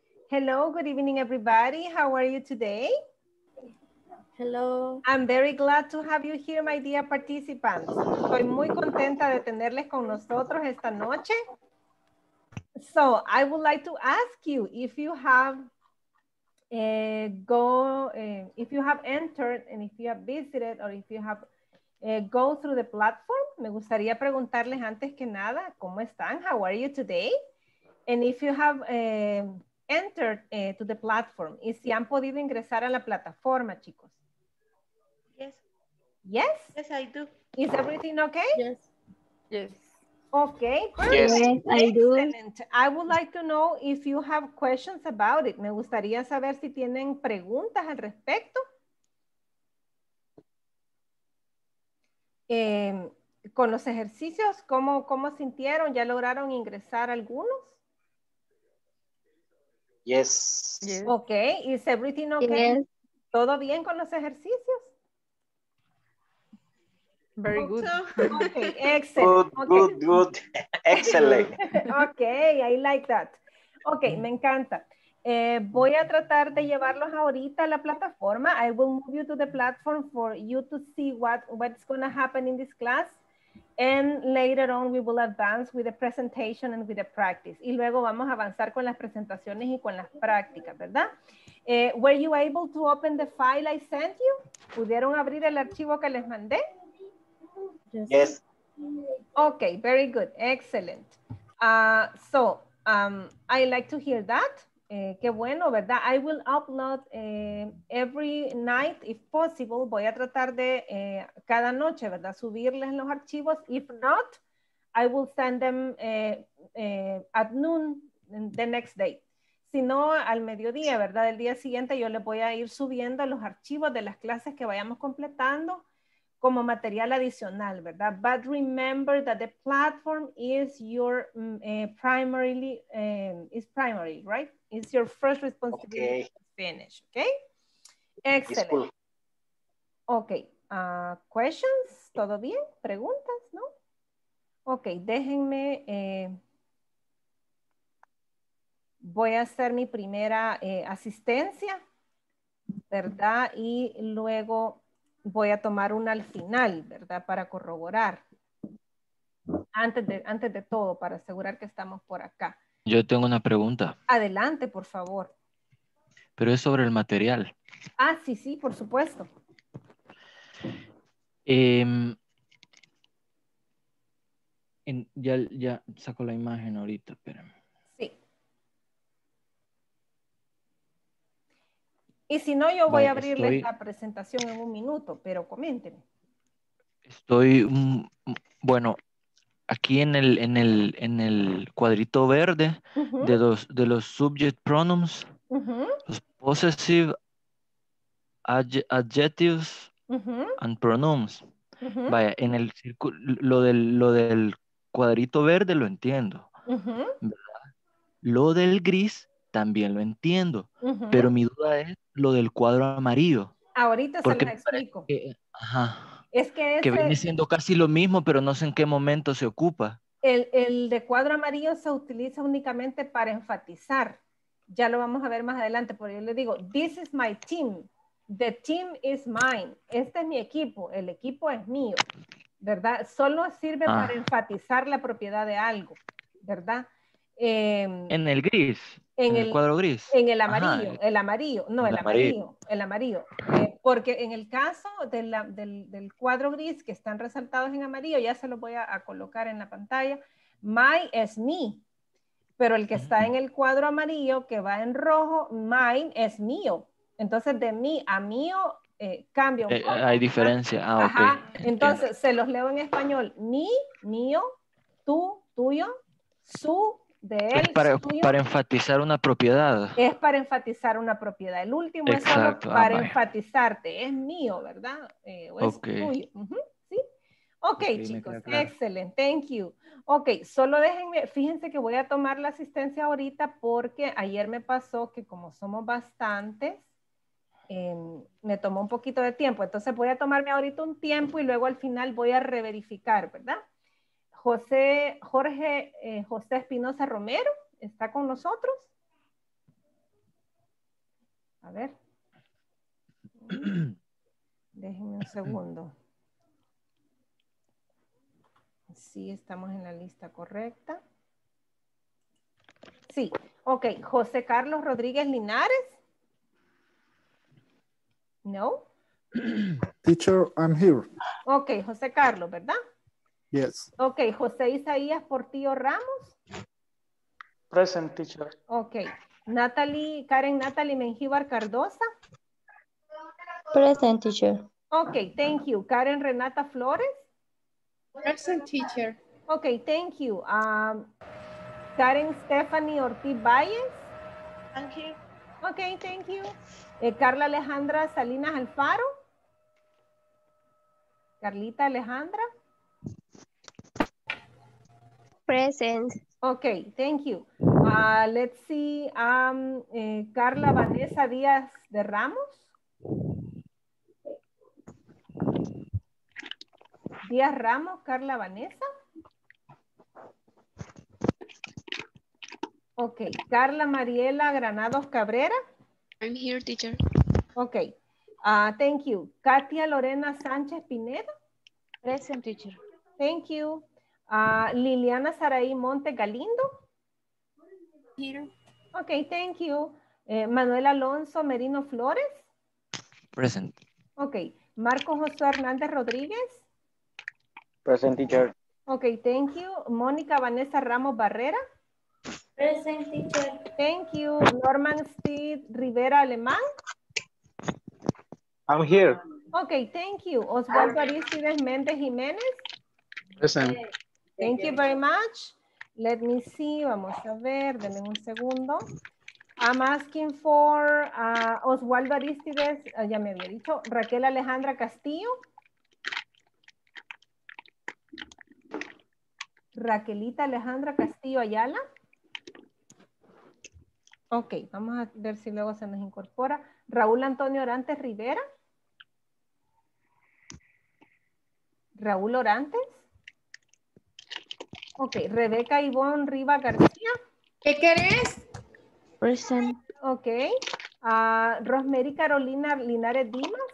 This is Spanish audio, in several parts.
Hello, good evening, everybody. How are you today? Hello. I'm very glad to have you here, my dear participants. Estoy muy contenta de tenerles con nosotros esta noche. So, I would like to ask you if you have if you have entered and if you have visited or if you have go through the platform. Me gustaría preguntarles antes que nada, ¿cómo están? How are you today? And if you have entered to the platform, y si han podido ingresar a la plataforma, chicos. Yes. Yes? Yes, I do. Is everything okay? Yes. Yes. Okay, perfect. Yes, I do. Excellent. I would like to know if you have questions about it. Me gustaría saber si tienen preguntas al respecto. Con los ejercicios, ¿cómo sintieron? ¿Ya lograron ingresar algunos? Yes. Yes. Okay, is everything okay? Yes. ¿Todo bien con los ejercicios? Very good. Okay, excellent. Good, Okay. good. Excellent. Okay, I like that. Okay, me encanta. Voy a tratar de llevarlos ahorita a la plataforma. I will move you to the platform for you to see what's going to happen in this class. And later on we will advance with the presentation and with the practice. Y luego vamos a avanzar con las presentaciones y con las prácticas, ¿verdad? Were you able to open the file I sent you? ¿Pudieron abrir el archivo que les mandé? Yes. Okay, very good. Excellent. I like to hear that. Qué bueno, ¿verdad? I will upload every night if possible. Voy a tratar de cada noche, ¿verdad? Subirles los archivos. If not, I will send them at noon the next day. Si no, al mediodía, ¿verdad? El día siguiente yo les voy a ir subiendo los archivos de las clases que vayamos completando como material adicional, ¿verdad? But remember that the platform is your primary, right? It's your first responsibility to finish, okay? Excellent. Cool. Okay, questions? ¿Todo bien? ¿Preguntas? ¿No? Ok, déjenme, voy a hacer mi primera asistencia, ¿verdad? Y luego voy a tomar una al final, ¿verdad? Para corroborar. Antes de todo, para asegurar que estamos por acá. Yo tengo una pregunta. Adelante, por favor. Pero es sobre el material. Ah, sí, por supuesto. Ya saco la imagen ahorita, espérame. Sí. Y si no, yo voy a abrirles la presentación en un minuto, pero coméntenme. Bueno, aquí en el cuadrito verde de los subject pronouns, los possessive adjectives and pronouns. Vaya, en el círculo, lo del cuadrito verde lo entiendo, ¿verdad? Lo del gris también lo entiendo, pero mi duda es lo del cuadro amarillo. Ahorita se los explico. Es que que viene siendo casi lo mismo, pero no sé en qué momento se ocupa. El de cuadro amarillo se utiliza únicamente para enfatizar. Ya lo vamos a ver más adelante, porque yo le digo, this is my team. The team is mine. Este es mi equipo. El equipo es mío, ¿verdad? Solo sirve para enfatizar la propiedad de algo, ¿verdad? En el gris, en el cuadro gris. En el amarillo, el amarillo. Porque en el caso del cuadro gris que están resaltados en amarillo, ya se los voy a colocar en la pantalla. My es me, pero el que está en el cuadro amarillo que va en rojo, mine es mío. Entonces de mí a mío cambia un poco. Hay diferencia. Ajá. Ok. Entonces se los leo en español. Mi, mío, tú, tuyo, su, de él, es para enfatizar una propiedad. Es para enfatizar una propiedad. El último Exacto. es solo para enfatizarte. Es mío, ¿verdad? O es tuyo. ¿Sí? Ok, chicos. Excelente. Thank you. Ok, solo déjenme, fíjense que voy a tomar la asistencia ahorita porque ayer me pasó que como somos bastantes, me tomó un poquito de tiempo. Entonces voy a tomarme ahorita un tiempo y luego al final voy a reverificar, ¿verdad? José Espinosa Romero, ¿está con nosotros? A ver. Déjenme un segundo. Sí, estamos en la lista correcta. Sí, ok. José Carlos Rodríguez Linares. No. Teacher, I'm here. Ok, José Carlos, ¿verdad? Yes. Ok, José Isaías Portillo Ramos. Present, teacher. Ok. Karen Natalie Mengíbar Cardosa. Present, teacher. Ok, thank you. Karen Renata Flores. Present, teacher. Ok, thank you. Karen Stephanie Ortiz Valles. I'm here. Ok, thank you. Carla Alejandra Salinas Alfaro. Carlita Alejandra. Present. Ok, thank you. Let's see. Carla Vanessa Díaz de Ramos. Díaz Ramos, Carla Vanessa. Ok, Carla Mariela Granados Cabrera. I'm here, teacher. Ok, thank you. Katia Lorena Sánchez Pineda. Present, teacher. Thank you. Liliana Saraí Monte Galindo. Here. Ok, thank you. Manuel Alonso Merino Flores. Present. Ok, Marco Josué Hernández Rodríguez. Present, teacher. Ok, thank you. Mónica Vanessa Ramos Barrera. Present, teacher. Thank you. Norman Steve Rivera Alemán. I'm here. Ok, thank you. Osvaldo Aristides Méndez Jiménez. Present. Thank you very much. Let me see. Vamos a ver. Denme un segundo. I'm asking for Osvaldo Aristides. Ya me había dicho. Raquel Alejandra Castillo. Raquelita Alejandra Castillo Ayala. Ok, vamos a ver si luego se nos incorpora. Raúl Antonio Orantes Rivera. Raúl Orantes. Ok, Rebeca Ivonne Riva García. ¿Qué querés? Present. Ok. Rosemary Carolina Linares Dimas.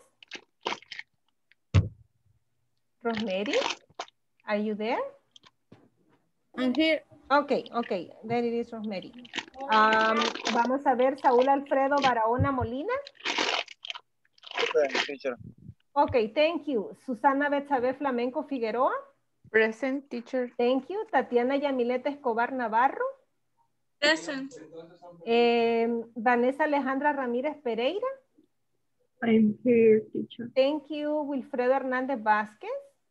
Rosemary, are you there? I'm here. Ok, there it is, Rosemary. Vamos a ver Saúl Alfredo Barahona Molina. Present, teacher. Ok, thank you. Susana Betsabe Flamenco Figueroa. Present, teacher. Thank you. Tatiana Yamileta Escobar Navarro. Present. Vanessa Alejandra Ramírez Pereira. I'm here, teacher. Thank you. Wilfredo Hernández Vázquez.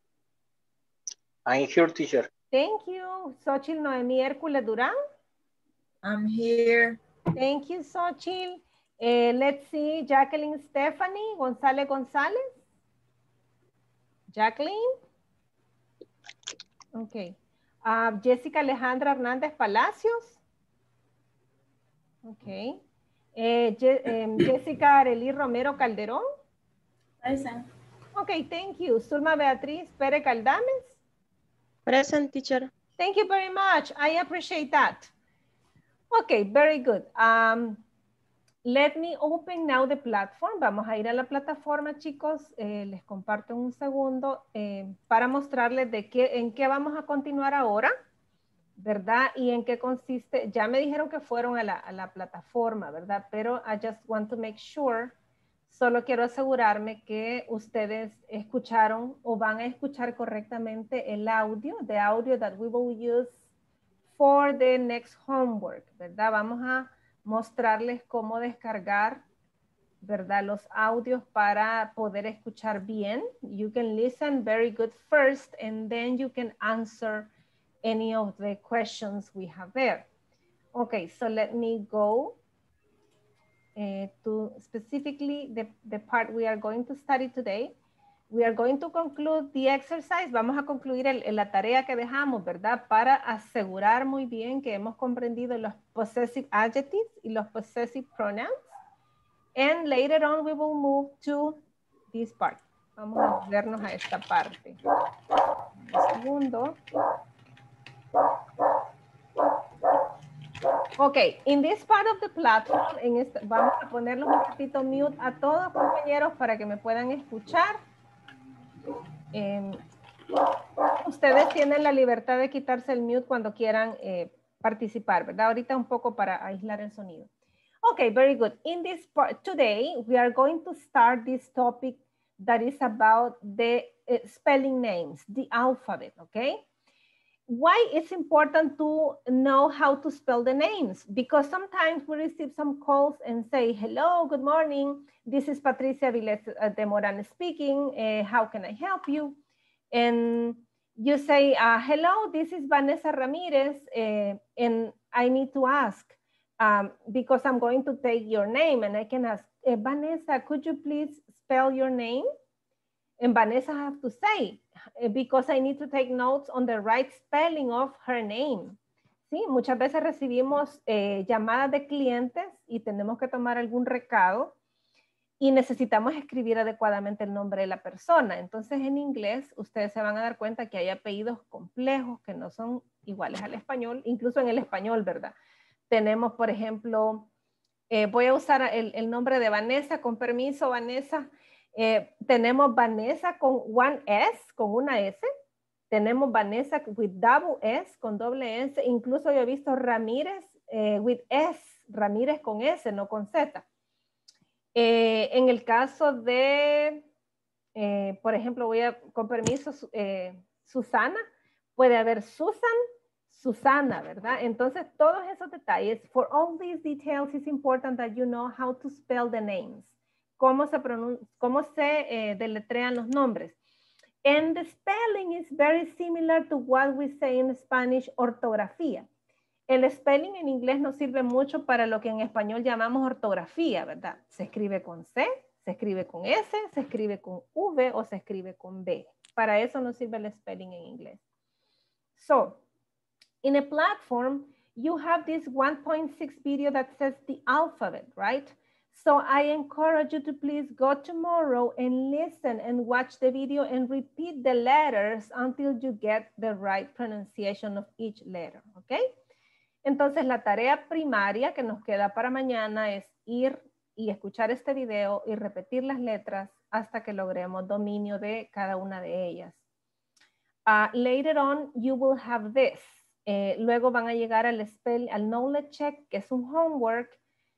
I'm here, teacher. Thank you. Xochitl Noemí Hércules Durán. I'm here. Thank you, Xochitl. Let's see, Jacqueline Stephanie González González. Jacqueline. Ok. Jessica Alejandra Hernández Palacios. Ok. Jessica Arely Romero Calderón. Present. Ok, thank you. Zulma Beatriz Pérez Caldames. Present, teacher. Thank you very much. I appreciate that. Okay, very good. Let me open now the platform. Vamos a ir a la plataforma, chicos. Les comparto un segundo para mostrarles en qué vamos a continuar ahora, ¿verdad? Y en qué consiste. Ya me dijeron que fueron a la plataforma, ¿verdad? Pero I just want to make sure. Solo quiero asegurarme que ustedes escucharon o van a escuchar correctamente el audio, the audio that we will use for the next homework, ¿verdad? Vamos a mostrarles cómo descargar, ¿verdad? Los audios para poder escuchar bien. You can listen very good first and then you can answer any of the questions we have there. Okay, so let me go to specifically the part we are going to study today. We are going to conclude the exercise. Vamos a concluir la tarea que dejamos, ¿verdad? Para asegurar muy bien que hemos comprendido los possessive adjectives y los possessive pronouns. And later on we will move to this part. Vamos a vernos a esta parte. Un segundo. Okay, in this part of the platform, vamos a ponerle un ratito mute a todos, compañeros, para que me puedan escuchar. Ustedes tienen la libertad de quitarse el mute cuando quieran participar, ¿verdad? Ahorita un poco para aislar el sonido. Okay, very good. In this part, today, we are going to start this topic that is about the spelling names, the alphabet, okay? Why it's important to know how to spell the names? Because sometimes we receive some calls and say, hello, good morning. This is Patricia Viles de Moran speaking. How can I help you? And you say, hello, this is Vanessa Ramirez. And I need to ask, because I'm going to take your name and I can ask, Vanessa, could you please spell your name? And Vanessa have to say, because I need to take notes on the right spelling of her name. ¿Sí? Muchas veces recibimos llamadas de clientes y tenemos que tomar algún recado y necesitamos escribir adecuadamente el nombre de la persona. Entonces en inglés ustedes se van a dar cuenta que hay apellidos complejos que no son iguales al español, incluso en el español, ¿verdad? Tenemos, por ejemplo, voy a usar el nombre de Vanessa, con permiso, Vanessa. Tenemos Vanessa con one S, con una S. Tenemos Vanessa with double S, con doble S. Incluso yo he visto Ramírez with S, Ramírez con S, no con Z. En el caso de, por ejemplo, con permiso, Susana, puede haber Susan, Susana, ¿verdad? Entonces, todos esos detalles, for all these details, it's important that you know how to spell the names. Cómo se deletrean los nombres. And the spelling is very similar to what we say in Spanish, ortografía. El spelling en inglés nos sirve mucho para lo que en español llamamos ortografía, ¿verdad? Se escribe con C, se escribe con S, se escribe con V o se escribe con B. Para eso nos sirve el spelling en inglés. So, in a platform, you have this 1.6 video that says the alphabet, right? So I encourage you to please go tomorrow and listen and watch the video and repeat the letters until you get the right pronunciation of each letter, ¿ok? Entonces la tarea primaria que nos queda para mañana es ir y escuchar este video y repetir las letras hasta que logremos dominio de cada una de ellas. Later on, you will have this. Luego van a llegar al knowledge check, que es un homework,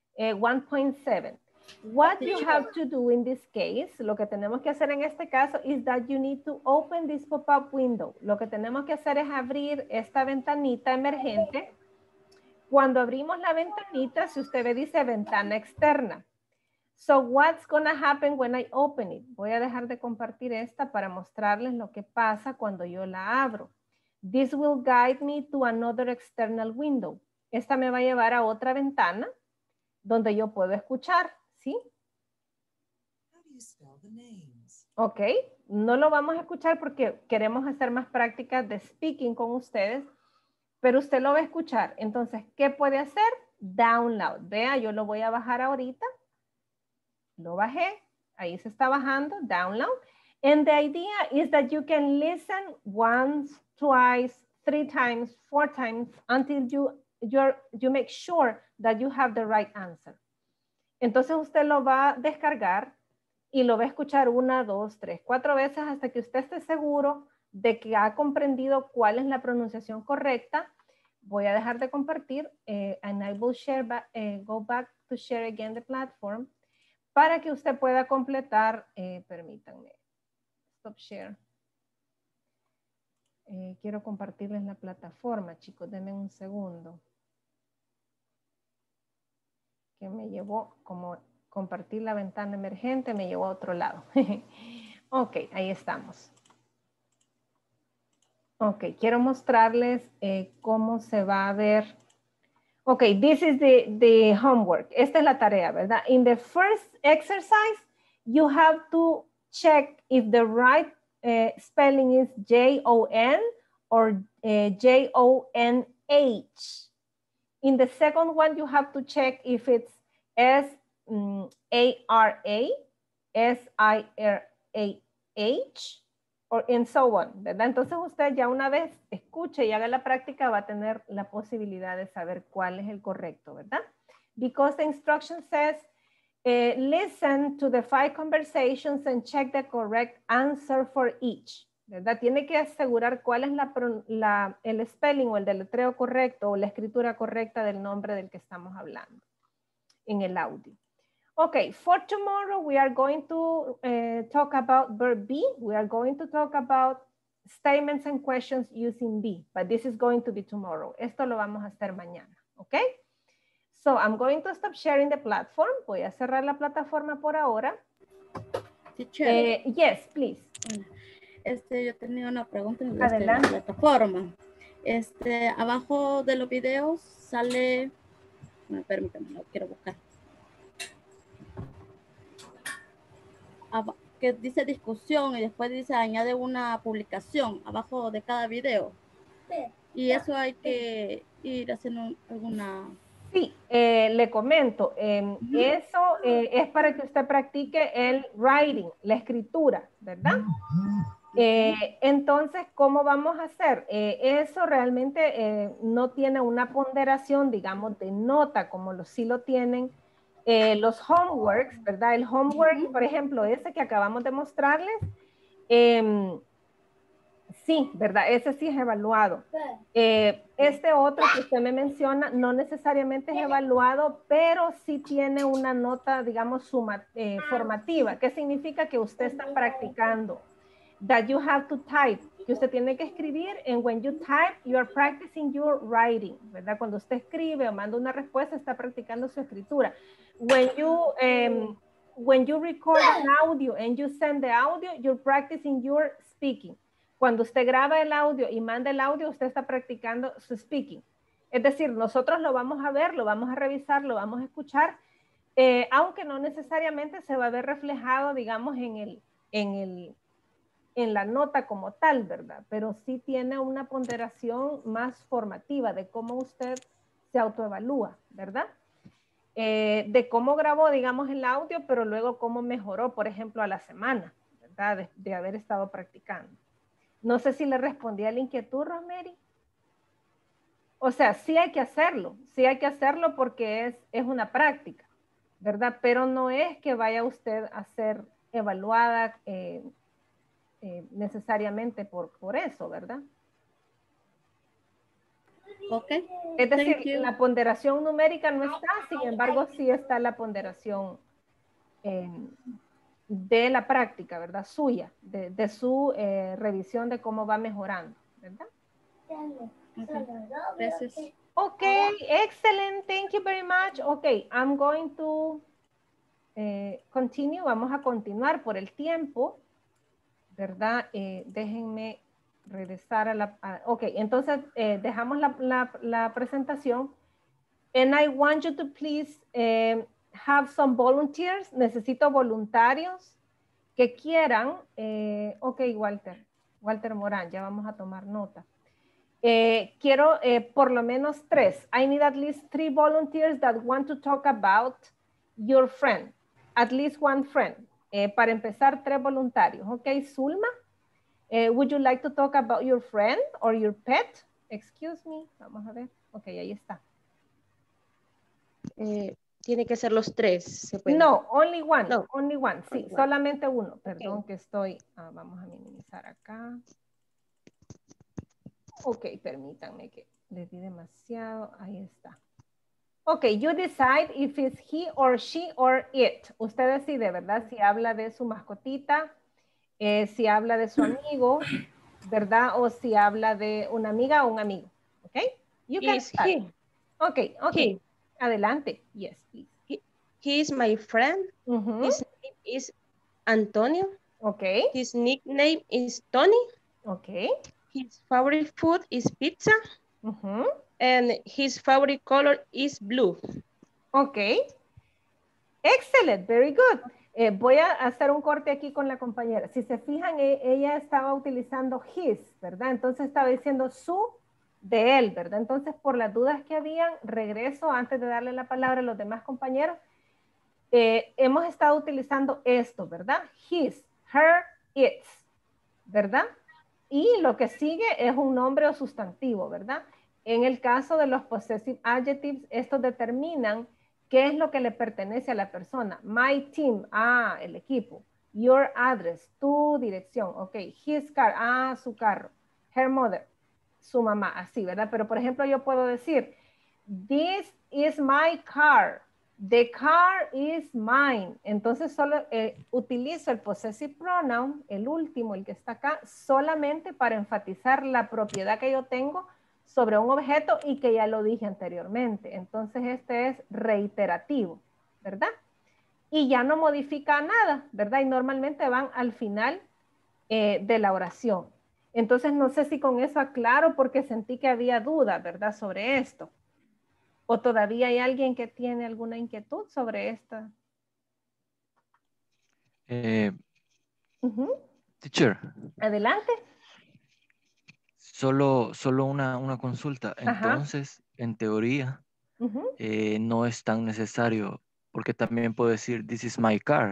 1.7. What you have to do in this case, lo que tenemos que hacer en este caso is that you need to open this pop-up window. Lo que tenemos que hacer es abrir esta ventanita emergente. Cuando abrimos la ventanita, si usted ve, dice ventana externa. So what's gonna happen when I open it? Voy a dejar de compartir esta para mostrarles lo que pasa cuando yo la abro. This will guide me to another external window. Esta me va a llevar a otra ventana donde yo puedo escuchar, ¿sí? Ok, no lo vamos a escuchar porque queremos hacer más prácticas de speaking con ustedes, pero usted lo va a escuchar. Entonces, ¿qué puede hacer? Download. Vea, yo lo voy a bajar ahorita. Lo bajé, ahí se está bajando, download. And the idea is that you can listen once, twice, 3 times, 4 times until you make sure that you have the right answer. Entonces usted lo va a descargar y lo va a escuchar 1, 2, 3, 4 veces hasta que usted esté seguro de que ha comprendido cuál es la pronunciación correcta. Voy a dejar de compartir and I will share go back to share again the platform para que usted pueda completar, permítanme, stop share. Quiero compartirles la plataforma, chicos, denme un segundo. Que me llevó, como compartir la ventana emergente, me llevó a otro lado. Ok, ahí estamos. Ok, quiero mostrarles cómo se va a ver. Ok, this is the homework. Esta es la tarea, ¿verdad? In the first exercise, you have to check if the right spelling is J-O-N or J-O-N-H. In the second one, you have to check if it's S-A-R-A, S-I-R-A-H, or and so on, ¿verdad? Entonces usted ya una vez escuche y haga la práctica va a tener la posibilidad de saber cuál es el correcto, ¿verdad? Because the instruction says, listen to the 5 conversations and check the correct answer for each, ¿verdad? Tiene que asegurar cuál es el spelling o el deletreo correcto o la escritura correcta del nombre del que estamos hablando en el audio. Okay, for tomorrow we are going to talk about verb be. We are going to talk about statements and questions using be, but this is going to be tomorrow. Esto lo vamos a hacer mañana, okay? So I'm going to stop sharing the platform. Voy a cerrar la plataforma por ahora. Teacher. Yes, please. Yo tenía una pregunta en la plataforma. Abajo de los videos sale, permítame, lo quiero buscar. Que dice discusión y después dice añade una publicación abajo de cada video. Y eso hay que ir haciendo alguna... Sí, le comento, eso es para que usted practique el writing, la escritura, ¿verdad? Entonces, ¿cómo vamos a hacer? Eso realmente no tiene una ponderación, digamos, de nota, como sí lo tienen los homeworks, ¿verdad? El homework, por ejemplo, ese que acabamos de mostrarles, sí, ¿verdad? Ese sí es evaluado. Este otro que usted me menciona no necesariamente es evaluado, pero sí tiene una nota, digamos, formativa. ¿Qué significa? Que usted está practicando. That you have to type. Que usted tiene que escribir, and when you type, you are practicing your writing, ¿verdad? Cuando usted escribe o manda una respuesta, está practicando su escritura. When you record an audio and you send the audio, you're practicing your speaking. Cuando usted graba el audio y manda el audio, usted está practicando su speaking. Es decir, nosotros lo vamos a ver, lo vamos a revisar, lo vamos a escuchar, aunque no necesariamente se va a ver reflejado, digamos, en la nota como tal, ¿verdad? Pero sí tiene una ponderación más formativa de cómo usted se autoevalúa, ¿verdad? De cómo grabó, digamos, el audio, pero luego cómo mejoró, por ejemplo, a la semana, ¿verdad? De haber estado practicando. No sé si le respondí a la inquietud, Rosemary. O sea, sí hay que hacerlo porque es una práctica, ¿verdad? Pero no es que vaya usted a ser evaluada necesariamente por eso, ¿verdad? Ok. Es decir, la ponderación numérica no está, sin embargo, sí está la ponderación de la práctica, ¿verdad? Suya, de su revisión de cómo va mejorando, ¿verdad? Gracias. Ok, excellent, thank you very much. Ok, I'm going to continue, vamos a continuar por el tiempo, ¿verdad? Déjenme regresar a ok, entonces dejamos la presentación. And I want you to please have some volunteers. Necesito voluntarios que quieran. Ok, Walter Morán, ya vamos a tomar nota. Quiero por lo menos 3. I need at least 3 volunteers that want to talk about your friend. At least one friend. Para empezar, 3 voluntarios. Ok, Zulma, would you like to talk about your friend or your pet? Excuse me. Vamos a ver. Ok, ahí está. Tiene que ser los 3. ¿Se puede? No, only one. No. Only one. Sí, Only one. solamente uno. Perdón, Okay. que estoy. Vamos a minimizar acá. Ok, permítanme que les di demasiado. Ahí está. Ok, you decide if it's he or she or it. Usted decide, ¿verdad? Si habla de su mascotita, si habla de su amigo, ¿verdad? O si habla de una amiga o un amigo. Ok, you can start. He. Ok. He. Adelante. Yes, please. He is my friend. His name is Antonio. Okay. His nickname is Tony. Okay. His favorite food is pizza. And his favorite color is blue. Okay. Excellent. Very good. Voy a hacer un corte aquí con la compañera. Si se fijan, ella estaba utilizando his, ¿verdad? Entonces estaba diciendo su de él, ¿verdad? Entonces, por las dudas que habían, regreso antes de darle la palabra a los demás compañeros. Hemos estado utilizando esto, ¿verdad? His, her, its, ¿verdad? Y lo que sigue es un nombre o sustantivo, ¿verdad? En el caso de los possessive adjectives, estos determinan qué es lo que le pertenece a la persona. My team, el equipo. Your address, tu dirección, ok. His car, su carro. Her mother, su mamá, así, ¿verdad? Pero, por ejemplo, yo puedo decir, this is my car. The car is mine. Entonces, solo utilizo el possessive pronoun, el último, el que está acá, solamente para enfatizar la propiedad que yo tengo sobre un objeto y que ya lo dije anteriormente. Entonces, este es reiterativo, ¿verdad? Y ya no modifica nada, ¿verdad? Y normalmente van al final de la oración. Entonces, no sé si con eso aclaro porque sentí que había duda, ¿verdad? Sobre esto. ¿O todavía hay alguien que tiene alguna inquietud sobre esta? Teacher. Adelante. Solo una consulta. Entonces, en teoría, no es tan necesario, porque también puedo decir, this is my car.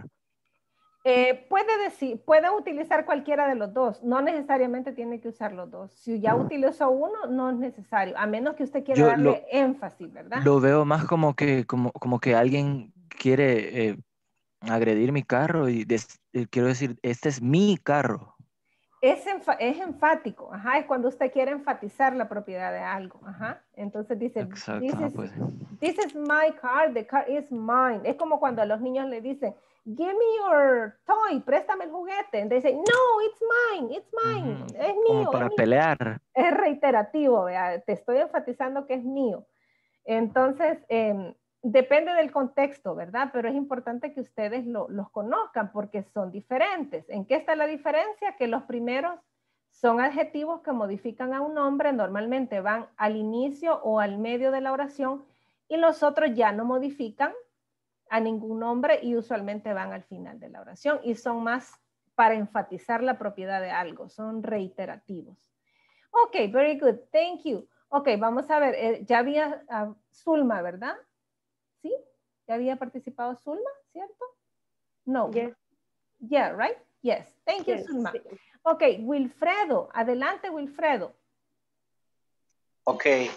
Puede utilizar cualquiera de los dos, no necesariamente tiene que usar los dos. Si ya utilizó uno, no es necesario, a menos que usted quiera darle énfasis, ¿verdad? Lo veo más como que alguien quiere agredir mi carro y quiero decir, este es mi carro. Es enfático, es cuando usted quiere enfatizar la propiedad de algo, Entonces dice, this is my car, the car is mine. Es como cuando a los niños le dicen, give me your toy, préstame el juguete. Y dicen, no, it's mine, es mío. Como para pelear. Es reiterativo, ¿verdad? Te estoy enfatizando que es mío. Entonces, depende del contexto, ¿verdad? Pero es importante que ustedes los conozcan porque son diferentes. ¿En qué está la diferencia? Que los primeros son adjetivos que modifican a un nombre, normalmente van al inicio o al medio de la oración, y los otros ya no modifican a ningún nombre y usualmente van al final de la oración y son más para enfatizar la propiedad de algo, son reiterativos. Ok, very good, thank you. Ok, vamos a ver, ya había Zulma, ¿verdad? ¿Sí? ¿Ya había participado Zulma, cierto? No. Yes. Yeah, right? Yes. Thank you, Yes. Zulma. Ok, Wilfredo. Adelante, Wilfredo. Okay.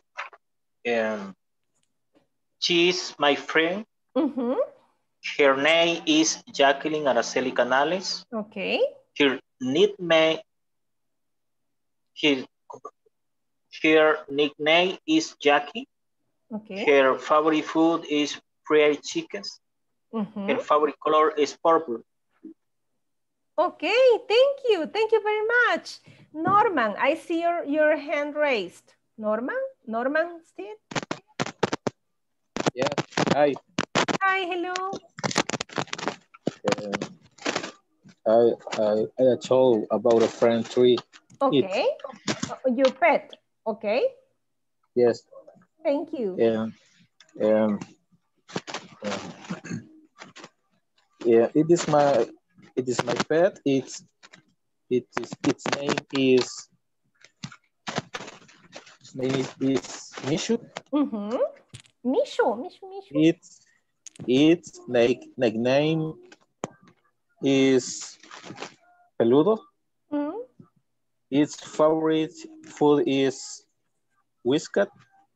She's my friend. Her name is Jacqueline Araceli Canales. Okay. Her nickname is Jackie. Okay. Her favorite food is fried chickens. Her favorite color is purple. Okay, thank you. Thank you very much. Norman, I see your hand raised. Norman still? Yeah, hi. Hi, hello. I told about a friend tree. Okay. Your pet, okay? Yes. Thank you. Yeah, it is my pet. Its name is Mishu. Mishu. Its nickname is Peludo. Its favorite food is Whiskat.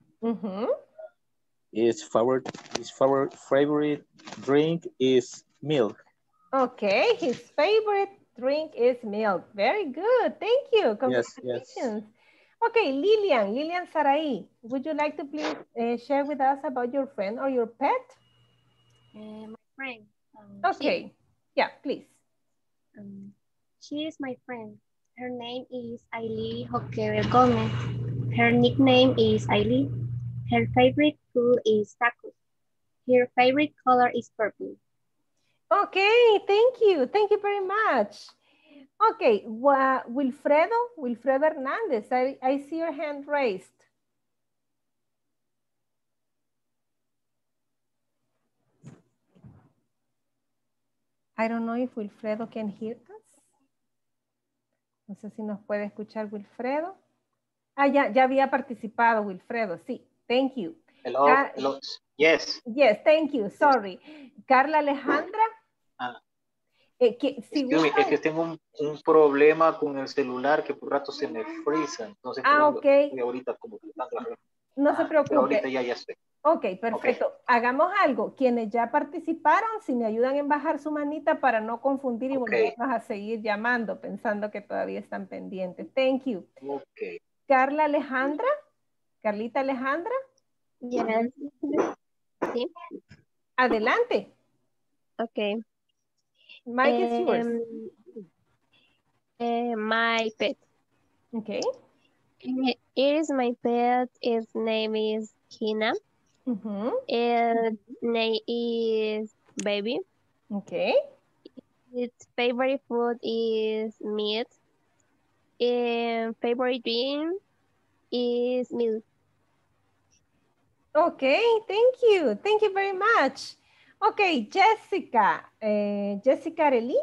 His favorite drink is milk. Okay, his favorite drink is milk. Very good. Thank you. Congratulations. Yes. Okay, Lilian Sarai, would you like to please share with us about your friend or your pet? My friend. Okay. Yeah, please. She is my friend. Her name is Ailey Hoquever Gomez. Her nickname is Ailey. Her favorite food is tacos. Her favorite color is purple. Okay, thank you. Thank you very much. Okay, Wilfredo Hernandez, I see your hand raised. I don't know if Wilfredo can hear us. No sé si nos puede escuchar Wilfredo. Ya había participado Wilfredo, sí. Thank you. Hello. Yes. Yes, thank you. Sorry. Carla Alejandra. Si es que tengo un problema con el celular que por rato se me frisa. Entonces, ok. Ahorita como que no se preocupe. Pero ahorita ya estoy. Ok, perfecto. Okay. Hagamos algo. Quienes ya participaron, si me ayudan en bajar su manita para no confundir y volvernos a seguir llamando, pensando que todavía están pendientes. Thank you. Okay. Carla Alejandra. Carlita Alejandra. Yes. Sí. Adelante. Okay. Mike is yours. My pet. Okay. It is my pet. Its name is Hina. Its name is Baby. Okay. Its favorite food is meat. And favorite drink is milk. Okay, thank you. Thank you very much. Okay, Jessica. Jessica Arely.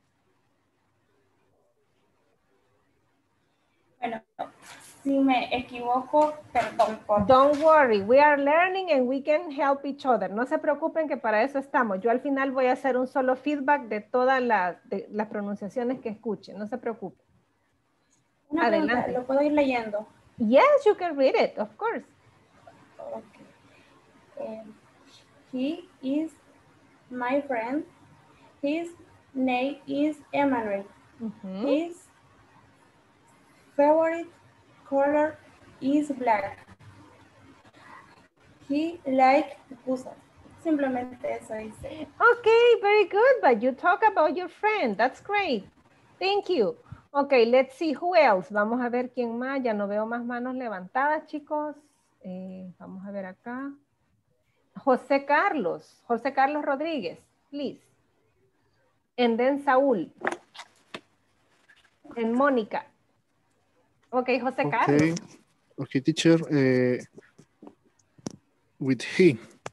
Bueno, si me equivoco, perdón. Don't worry, we are learning and we can help each other. No se preocupen que para eso estamos. Yo al final voy a hacer un solo feedback de todas las pronunciaciones que escuchen. No se preocupen. Adelante. Pregunta, ¿lo puedo ir leyendo? Yes, you can read it, of course. Okay. He is my friend. His name is Emmanuel. His favorite color is black. He likes pupusas. Simplemente eso dice. Okay, very good. But you talk about your friend. That's great. Thank you. Okay, let's see who else. Vamos a ver quién más. Ya no veo más manos levantadas, chicos. Vamos a ver acá. José Carlos Rodríguez, please. And then Saúl. And Mónica. Okay, José Carlos. Okay, teacher. With he.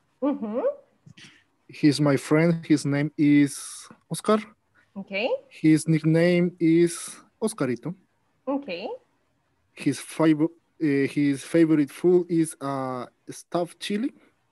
He's my friend. His name is Oscar. Okay. His nickname is Oscarito. Okay. His favorite food is stuffed chili.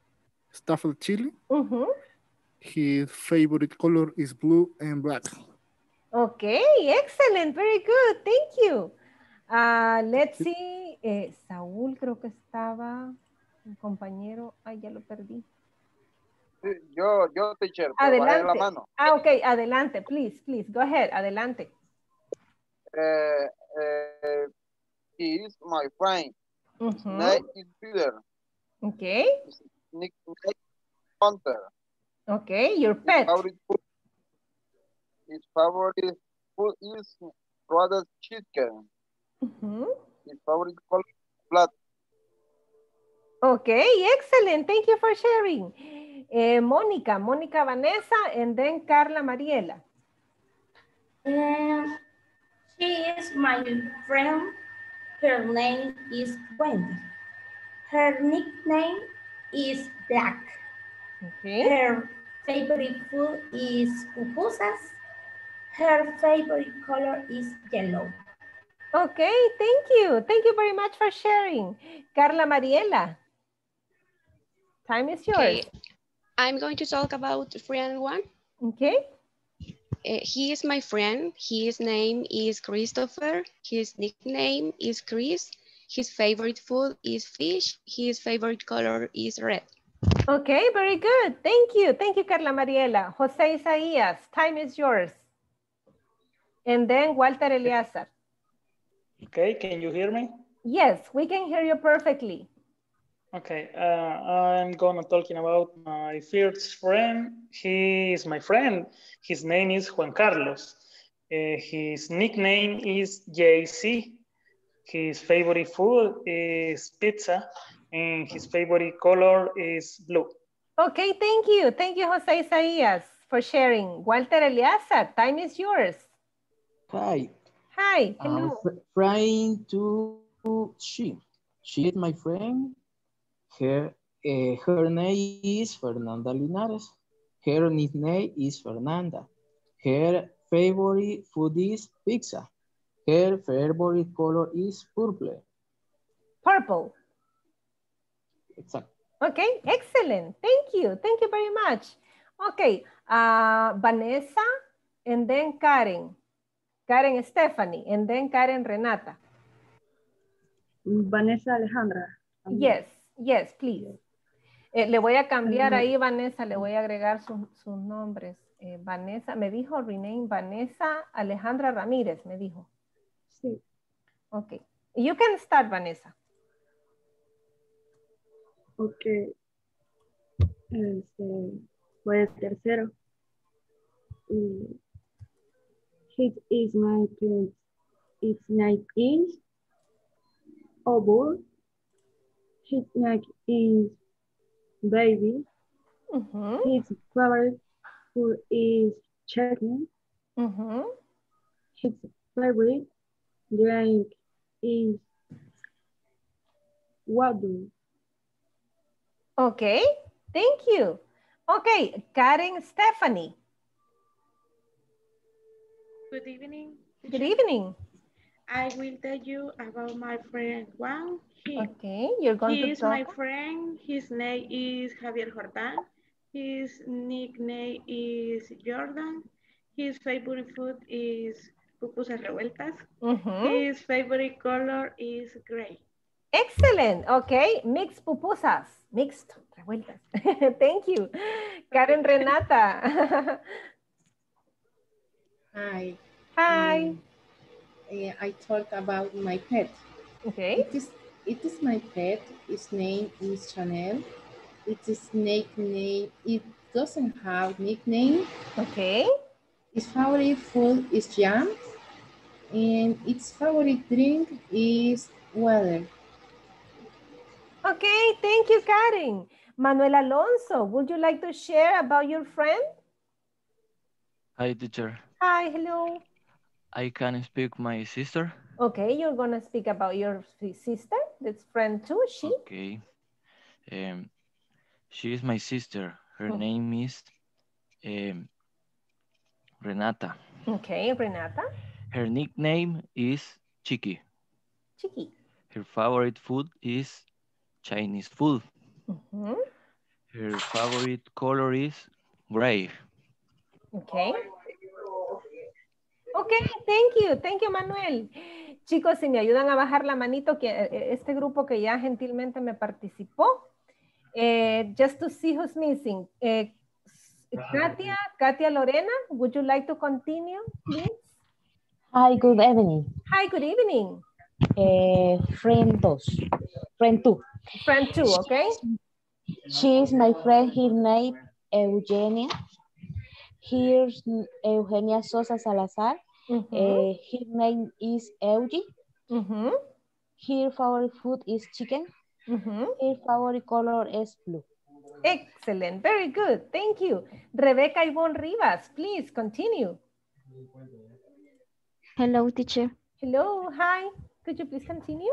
His favorite color is blue and black. Okay, excellent, very good, thank you. Let's see, Saúl creo que estaba, un compañero, ay ya lo perdí. Yo, teacher, adelante. La mano. Ok, adelante, please, go ahead, adelante. He is my friend. His name is Peter. Okay. His nickname is Hunter. Okay, your pet. His favorite food is roasted chicken. His favorite color is black. Okay, excellent. Thank you for sharing. Mónica Vanessa, and then Carla Mariela. She is my friend. Her name is Wendy. Her nickname is Black. Okay. Her favorite food is pupusas. Her favorite color is yellow. Okay, thank you. Thank you very much for sharing. Carla Mariela, time is yours. Okay, I'm going to talk about friend one. Okay. He is my friend. His name is Christopher. His nickname is Chris. His favorite food is fish. His favorite color is red. Okay, very good. Thank you. Thank you, Carla Mariela. Jose Isaías, time is yours. And then Walter Eleazar. Okay, can you hear me? Yes, we can hear you perfectly. Okay, I'm gonna talking about my first friend. He is my friend. His name is Juan Carlos. His nickname is JC. His favorite food is pizza, and his favorite color is blue. Okay, thank you. Thank you, Jose Isaías, for sharing. Walter Eleazar, time is yours. Hi. Hi, hello. Friend to she. She is my friend. Her name is Fernanda Linares. Her nickname is Fernanda. Her favorite food is pizza. Her favorite color is purple. Purple. Exactly. Okay, excellent. Thank you. Thank you very much. Okay, Vanessa and then Karen. Karen Stephanie, and then Karen Renata. Vanessa Alejandra. Yes, yes, please. Le voy a cambiar ahí, Vanessa, le voy a agregar sus nombres. Vanessa, me dijo rename Vanessa Alejandra Ramírez, me dijo. Sí. Ok. You can start, Vanessa. Ok. Voy al tercero. It is my friend. Its name is Obur. His name is Baby. His favorite food is chicken. His favorite drink is water. Okay, thank you. Okay, Karen Stephanie. Good evening. Good evening. I will tell you about my friend Juan. Okay, you're going to He is talk. my friend. His name is Javier Jordan. His nickname is Jordan. His favorite food is pupusas revueltas. His favorite color is gray. Excellent. Okay, mixed pupusas. Mixed revueltas. Thank you. Karen Renata. Hi. Hi. I talk about my pet. Okay. It is my pet. Its name is Chanel. Its nickname. It doesn't have nickname. Okay. Its favorite food is jam, and its favorite drink is water. Okay, thank you, Karen. Manuel Alonso, would you like to share about your friend? Hi, teacher. Hi, hello. I can speak my sister. Okay, you're gonna speak about your sister. That's friend too, she? Okay. She is my sister. Her name is Renata. Okay, Renata. Her nickname is Chiqui. Chiqui. Her favorite food is Chinese food. Her favorite color is gray. Okay. Okay, thank you, Manuel. Chicos, si me ayudan a bajar la manito, que este grupo que ya gentilmente me participó, just to see who's missing. Katia Lorena, would you like to continue, please? Hi, good evening. Hi, good evening. Friend 2. Friend 2, okay? She is my friend. Her name Eugenia. Here's Eugenia Sosa Salazar. Her name is Eugie. Her favorite food is chicken. Her favorite color is blue. Excellent, very good, thank you. Rebecca Ivonne Rivas, please continue. Hello, teacher. Hello, hi. Could you please continue?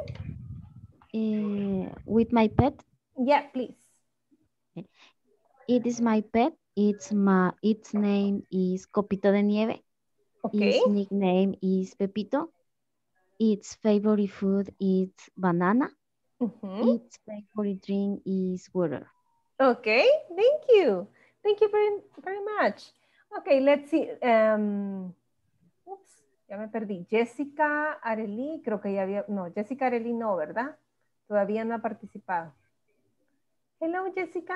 With my pet? Yeah, please. It is my pet. Its name is Copito de Nieve. Okay. Its nickname is Pepito. Its favorite food is banana. Its favorite drink is water. Okay, thank you. Thank you very much. Okay, let's see. Oops, ya me perdí. Jessica Arely, creo que ya había, no, Jessica Arely no, ¿verdad? Todavía no ha participado. Hello, Jessica.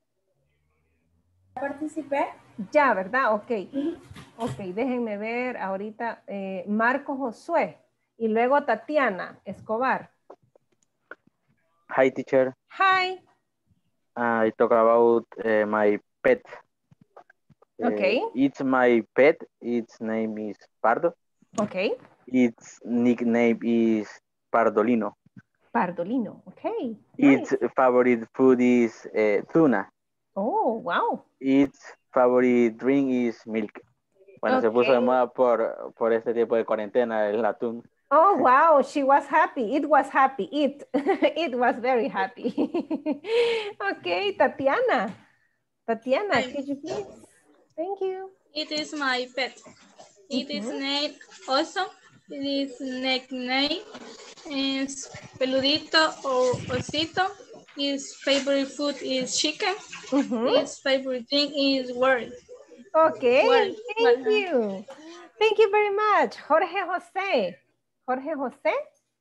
¿Participé? Ya, ¿verdad? Ok. Ok, déjenme ver ahorita. Marco Josué y luego Tatiana Escobar. Hi, teacher. Hi. I talk about my pet. Okay. It's my pet. Its name is Pardo. Okay. Its nickname is Pardolino. Pardolino, okay. Its Nice. favorite food is tuna. Oh, wow. Its favorite drink is milk. Bueno, se puso de moda por este tiempo de cuarentena el atún. Oh, wow, she was happy. It was happy. It was very happy. Okay, Tatiana. Tatiana, Hi. could you please? Thank you. It is my pet. It is named also. Its nickname is Peludito or Osito. His favorite food is chicken. His favorite drink is water. Okay, thank you. Thank you very much. Jorge José. Jorge José.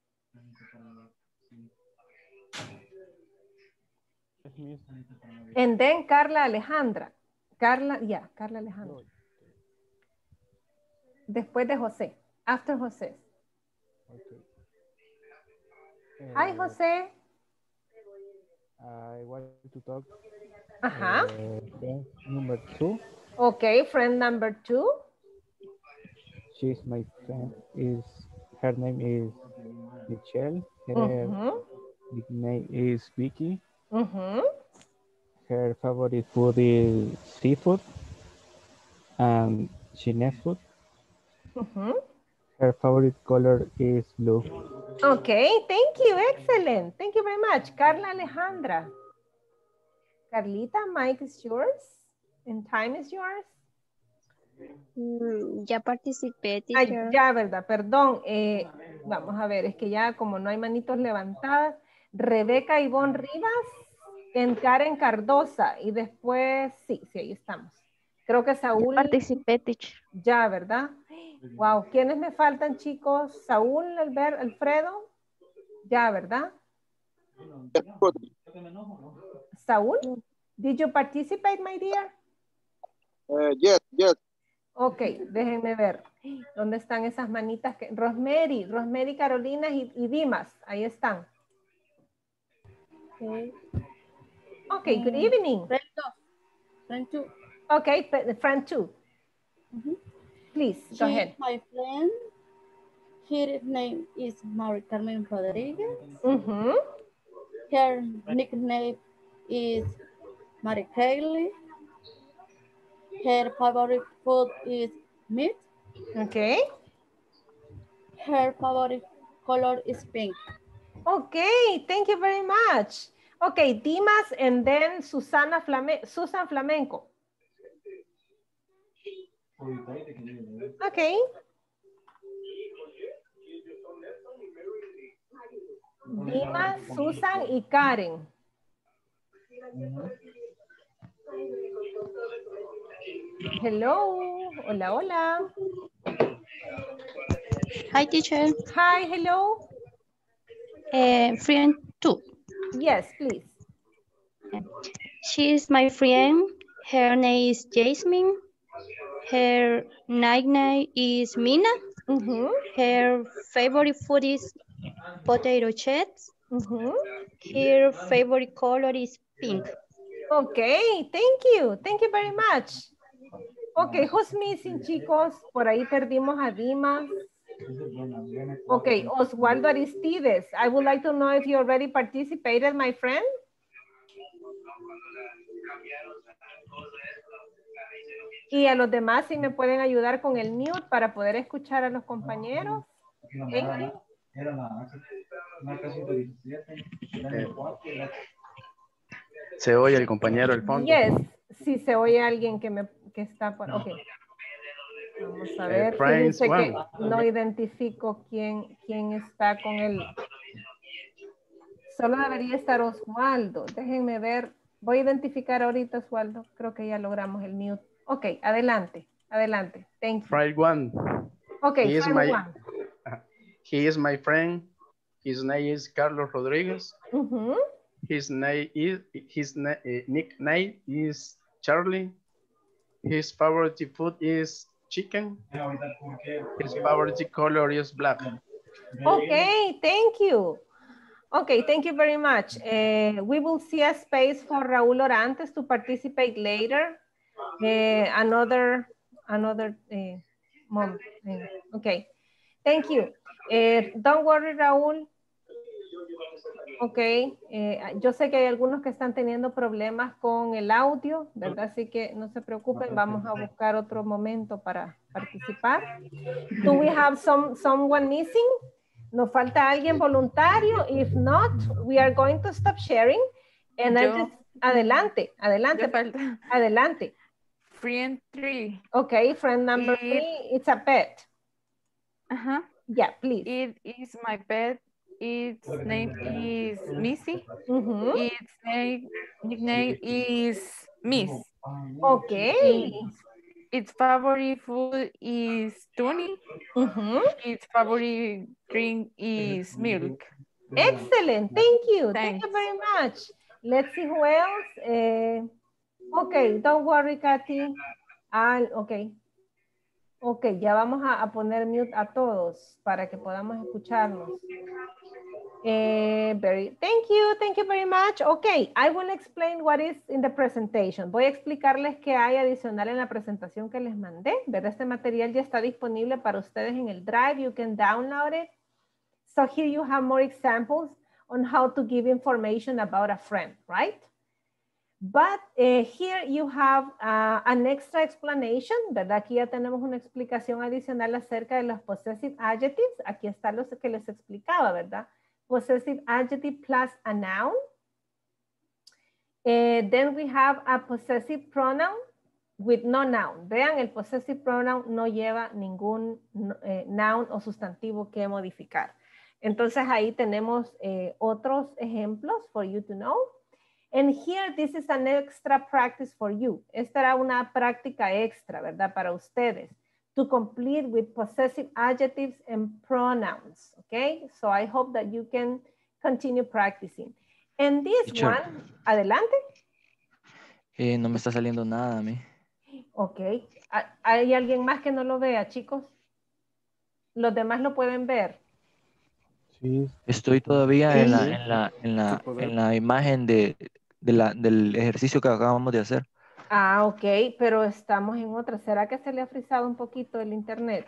And then Carla Alejandra. Carla Alejandra. Después de José. After José. Okay. Hi, José. I want to talk. Friend number 2. Okay, friend number 2. She's my friend. Her name is Michelle. Her nickname is Vicky. Her favorite food is seafood and Chinese food. Her favorite color is blue. Okay, thank you. Excellent. Thank you very much. Carla Alejandra. Carlita, mic is yours and time is yours. Ya participé, teacher. Ya, ¿verdad? Perdón. Vamos a ver, es que ya como no hay manitos levantadas, Rebeca Ivonne Rivas, en Karen Cardosa y después, sí, ahí estamos. Creo que Saúl. Ya participé, teacher. Ya, ¿verdad? Wow, ¿quiénes me faltan, chicos? Saúl, Alfredo. Ya, ¿verdad? Saúl, did you participate, my dear? Yes. Ok, déjenme ver. ¿Dónde están esas manitas? Rosemary, Carolina y Dimas. Ahí están. Ok, good evening. Friend 2. Okay, friend 2. Please, go ahead. My friend. Her name is Mari Carmen Rodriguez. Her nickname is Mari Kaylee. Her favorite food is meat. Okay. Her favorite color is pink. Okay, thank you very much. Okay, Dimas and then Susan Flamenco. Okay. Dimas, Susan y Karen. Hello. Hola. Hi, teacher. Hi, hello. Friend 2. Yes, please. She is my friend. Her name is Jasmine. Her nickname is Mina. Her favorite food is potato chips. Her favorite color is pink. Okay, thank you. Thank you very much. Okay, who's missing, chicos? Por ahí perdimos a Dimas. Okay, Oswaldo Aristides. I would like to know if you already participated, my friend. Y a los demás, si me pueden ayudar con el mute para poder escuchar a los compañeros. Thank you. ¿Se oye el compañero al fondo? Yes, sí se oye alguien que está por... Ok. Vamos a ver. Fíjense que no identifico quién está con él. Solo debería estar Oswaldo. Déjenme ver. Voy a identificar ahorita Oswaldo. Creo que ya logramos el mute. Ok, adelante. Thank you. Friend 1. Okay, friend 1. He is my friend. His name is Carlos Rodriguez. His nickname is Charlie. His favorite food is chicken. His favorite color is black. Okay, thank you. Okay, thank you very much. We will see a space for Raúl Orantes to participate later. Another moment. Okay, thank you. Don't worry, Raúl. Ok, yo sé que hay algunos que están teniendo problemas con el audio, ¿verdad? Así que no se preocupen, vamos a buscar otro momento para participar. Do we have someone missing? ¿Nos falta alguien voluntario? If not, we are going to stop sharing. And adelante. Friend 3. Okay, friend number 3, it's a pet. Yeah, please. It is my pet. Its name is Missy. Its nickname is Miss. Okay. its favorite food is tuna. Its favorite drink is milk. Excellent. Thank you. Thanks. Thank you very much. Let's see who else. Okay, don't worry, Katy. Okay. Ok, ya vamos a poner mute a todos para que podamos escucharnos. Thank you very much. Okay, I will explain what is in the presentation. Voy a explicarles qué hay adicional en la presentación que les mandé. ¿Verdad? Este material ya está disponible para ustedes en el Drive. You can download it. So here you have more examples on how to give information about a friend, right? But here you have an extra explanation, ¿verdad? Aquí ya tenemos una explicación adicional acerca de los possessive adjectives. Aquí están los que les explicaba, ¿verdad? Possessive adjective plus a noun. Then we have a possessive pronoun with no noun. Vean, el possessive pronoun no lleva ningún noun o sustantivo que modificar. Entonces ahí tenemos otros ejemplos for you to know. And here, this is an extra practice for you. Esta era una práctica extra, ¿verdad? Para ustedes. To complete with possessive adjectives and pronouns, okay? So I hope that you can continue practicing. And this Teacher. one, adelante. No me está saliendo nada a mí. Ok. ¿Hay alguien más que no lo vea, chicos? ¿Los demás lo pueden ver? Sí. Estoy todavía en la imagen del ejercicio que acabamos de hacer. Ah, ok, pero estamos en otra. ¿Será que se le ha frizado un poquito el internet?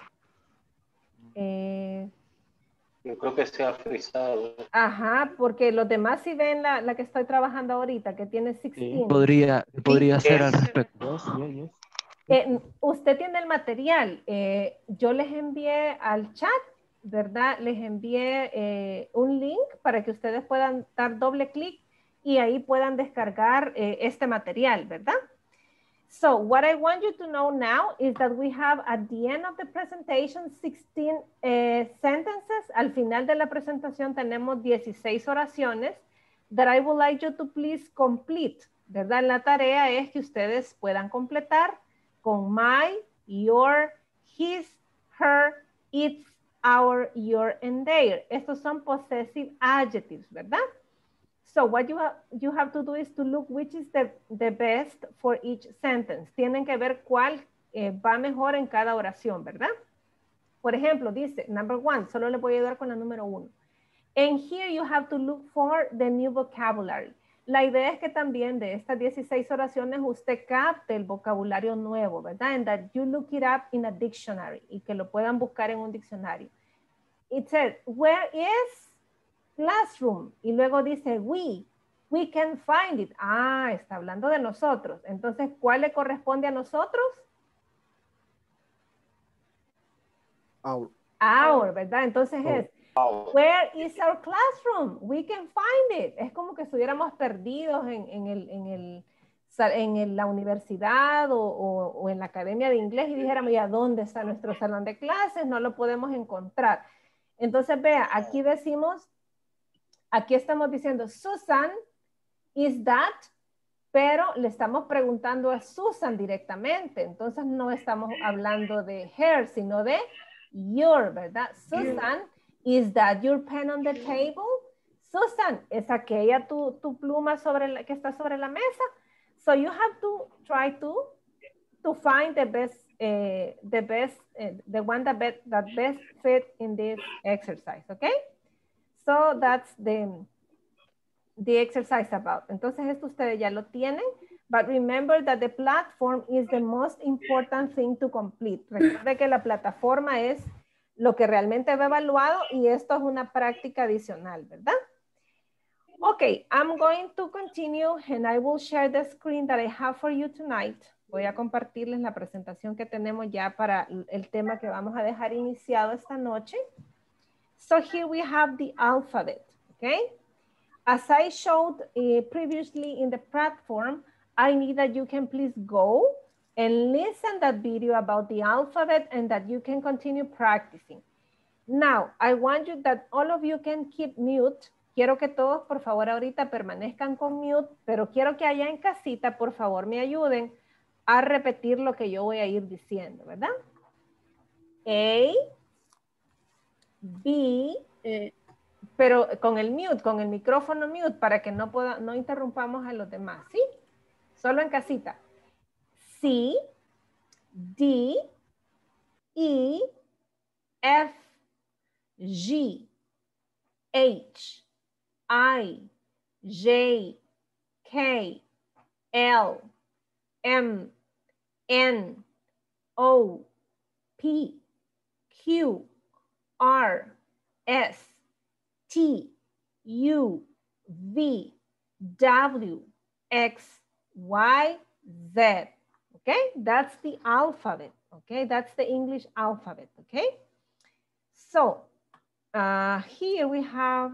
Yo creo que se ha frizado. Ajá, porque los demás sí ven la que estoy trabajando ahorita, que tiene 16. Sí. Podría ser al respecto. Usted tiene el material. Yo les envié al chat, ¿verdad? Les envié un link para que ustedes puedan dar doble clic y ahí puedan descargar este material, ¿verdad? So what I want you to know now is that we have at the end of the presentation 16 sentences. Al final de la presentación tenemos 16 oraciones that I would like you to please complete, ¿verdad? La tarea es que ustedes puedan completar con my, your, his, her, its, our, your, and their. Estos son possessive adjectives, ¿verdad? So what you have to do is to look which is the best for each sentence. Tienen que ver cuál va mejor en cada oración, ¿verdad? Por ejemplo, dice, number 1, solo le voy a ayudar con la número 1. And here you have to look for the new vocabulary. La idea es que también de estas 16 oraciones usted capte el vocabulario nuevo, ¿verdad? And that you look it up in a dictionary y que lo puedan buscar en un diccionario. It says, where is classroom? Y luego dice, we can find it. Ah, está hablando de nosotros. Entonces, ¿cuál le corresponde a nosotros? Our, ¿verdad? Entonces es, where is our classroom? We can find it. Es como que estuviéramos perdidos en la universidad o en la academia de inglés y dijéramos, ¿ya dónde está nuestro salón de clases? No lo podemos encontrar. Entonces, vea, aquí decimos, aquí estamos diciendo, Susan, is that? Pero le estamos preguntando a Susan directamente. Entonces, no estamos hablando de her, sino de your, ¿verdad? Susan, is that your pen on the table? Susan, ¿es aquella tu pluma que está sobre la mesa? So you have to try to find the one that best fit in this exercise, okay? So that's the exercise about. Entonces esto ustedes ya lo tienen, but remember that the platform is the most important thing to complete. Recuerde que la plataforma es lo que realmente va evaluado y esto es una práctica adicional, ¿verdad? Okay, I'm going to continue and I will share the screen that I have for you tonight. Voy a compartirles la presentación que tenemos ya para el tema que vamos a dejar iniciado esta noche. So here we have the alphabet, okay? As I showed previously in the platform, I need that you can please go and listen that video about the alphabet and that you can continue practicing. Now, I want you that all of you can keep mute. Quiero que todos, por favor, ahorita permanezcan con mute, pero quiero que allá en casita, por favor, me ayuden a repetir lo que yo voy a ir diciendo, ¿verdad? A, B, pero con el mute, con el micrófono mute, para que no interrumpamos a los demás, ¿sí? Solo en casita. C, D, E, F, G, H, I, J, K, L, M, N, O, P, Q, R, S, T, U, V, W, X, Y, Z. Okay, that's the alphabet. Okay, that's the English alphabet. Okay, so here we have,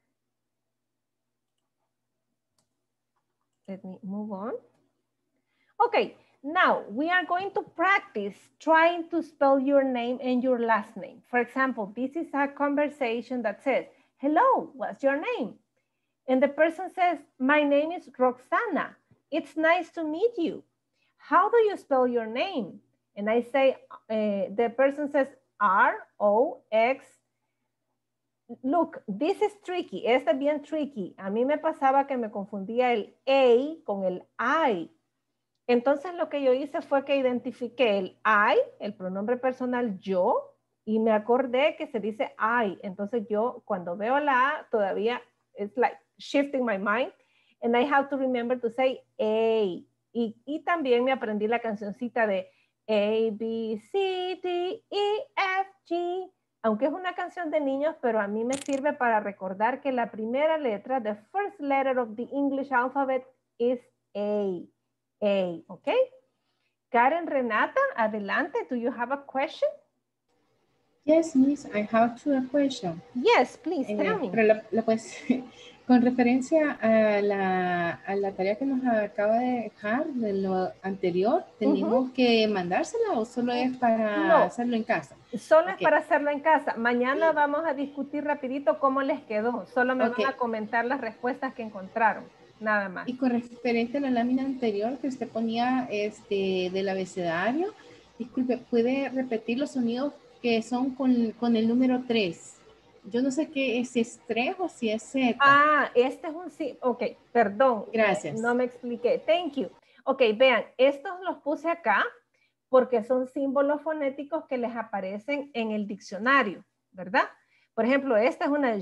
let me move on. Okay, now we are going to practice trying to spell your name and your last name. For example, this is a conversation that says, hello, what's your name? And the person says, my name is Roxana. It's nice to meet you. How do you spell your name? And I say, the person says R-O-X. Look, this is tricky. Este es bien tricky. A mí me pasaba que me confundía el A con el I. Entonces lo que yo hice fue que identifiqué el I, el pronombre personal yo, y me acordé que se dice I. Entonces yo cuando veo la A todavía, it's like shifting my mind, and I have to remember to say A. Y también me aprendí la cancioncita de A, B, C, D, E, F, G. Aunque es una canción de niños, pero a mí me sirve para recordar que la primera letra, the first letter of the English alphabet is A. A, okay? Karen Renata, adelante. Do you have a question? Yes, Miss, I have a question. Yes, please, tell me. Pero pues, con referencia a la tarea que nos acaba de dejar de lo anterior, ¿tenemos que mandársela o solo es para hacerlo en casa? Solo es para hacerlo en casa. Mañana vamos a discutir rapidito cómo les quedó. Solo me van a comentar las respuestas que encontraron. Nada más. Y con referente a la lámina anterior que usted ponía del abecedario, disculpe, ¿puede repetir los sonidos que son con el número 3? Yo no sé qué es, si es 3 o si es Z. Ah, este es un sí. Ok, perdón. Gracias. No me expliqué. Thank you. Ok, vean, estos los puse acá porque son símbolos fonéticos que les aparecen en el diccionario, ¿verdad? Por ejemplo, esta es una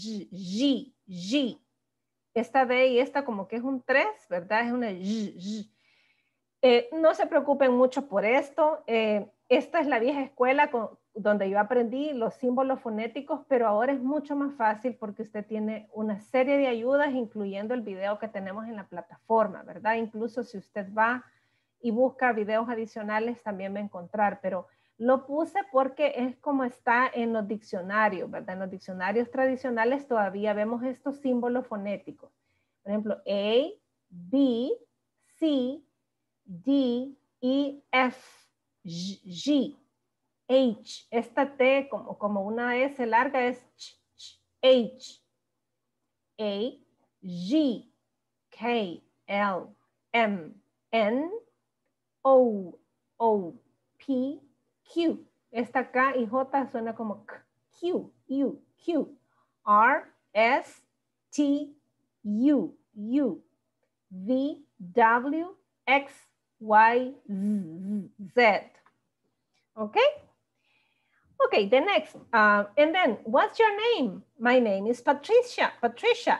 G. Esta D y esta como que es un 3, ¿verdad? Es una G. No se preocupen mucho por esto. Esta es la vieja escuela donde yo aprendí los símbolos fonéticos, pero ahora es mucho más fácil porque usted tiene una serie de ayudas, incluyendo el video que tenemos en la plataforma, ¿verdad? Incluso si usted va y busca videos adicionales, también va a encontrar, pero lo puse porque es como está en los diccionarios, ¿verdad? En los diccionarios tradicionales todavía vemos estos símbolos fonéticos. Por ejemplo, A, B, C, D, E, F, G, H. Esta T como una S larga es H. A, G, K, L, M, N, O, P, Q. Esta K y J suena como K, Q, U, Q. R, S, T, U, V, W, X, Y, Z. Okay? Okay, the next. And then, what's your name? My name is Patricia. Patricia.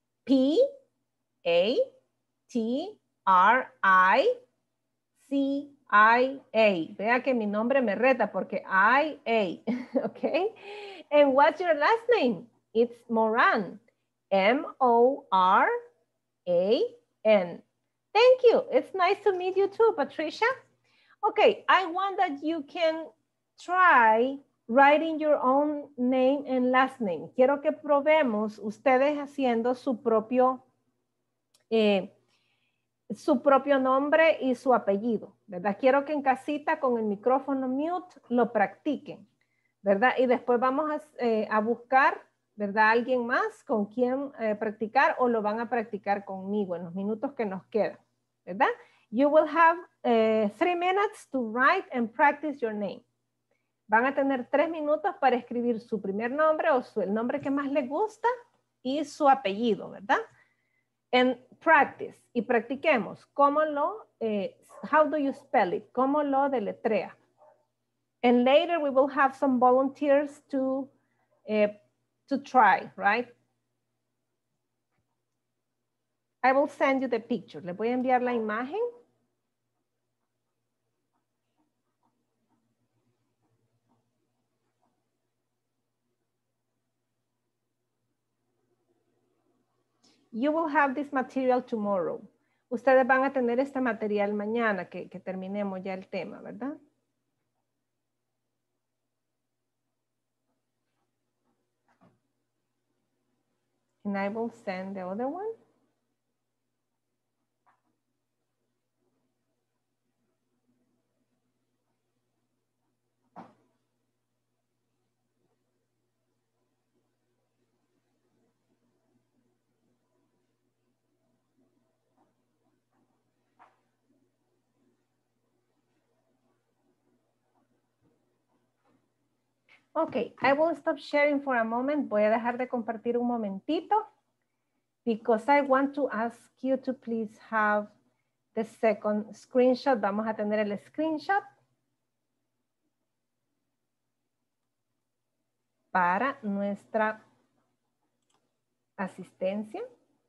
P-A-T-R-I-C-I-A. Vea que mi nombre me reta porque I-A. Okay? And what's your last name? It's Moran. M-O-R-A-N. Thank you. It's nice to meet you too, Patricia. Okay, I want that you can try writing your own name and last name. Quiero que probemos ustedes haciendo su propio nombre y su apellido, ¿verdad? Quiero que en casita con el micrófono mute lo practiquen, ¿verdad? Y después vamos a buscar, ¿verdad? Alguien más con quien practicar o lo van a practicar conmigo en los minutos que nos quedan, ¿verdad? You will have 3 minutes to write and practice your name. Van a tener 3 minutos para escribir su primer nombre o el nombre que más les gusta y su apellido, ¿verdad? And practice. Y practiquemos. ¿Cómo lo, how do you spell it? ¿Cómo lo deletrea? And later we will have some volunteers to try, right? I will send you the picture. Les voy a enviar la imagen. You will have this material tomorrow. Ustedes van a tener este material mañana que terminemos ya el tema, ¿verdad? And I will send the other one. Okay, I will stop sharing for a moment. Voy a dejar de compartir un momentito because I want to ask you to please have the second screenshot. Vamos a tener el screenshot para nuestra asistencia.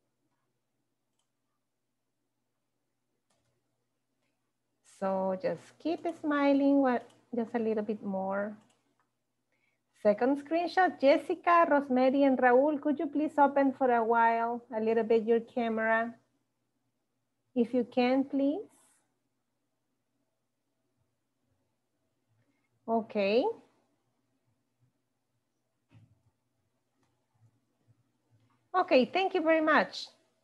So just keep smiling, just a little bit more. Second screenshot, Jessica, Rosemary, and Raul, could you please open for a while, a little bit your camera? If you can, please. Okay. Okay, thank you very much.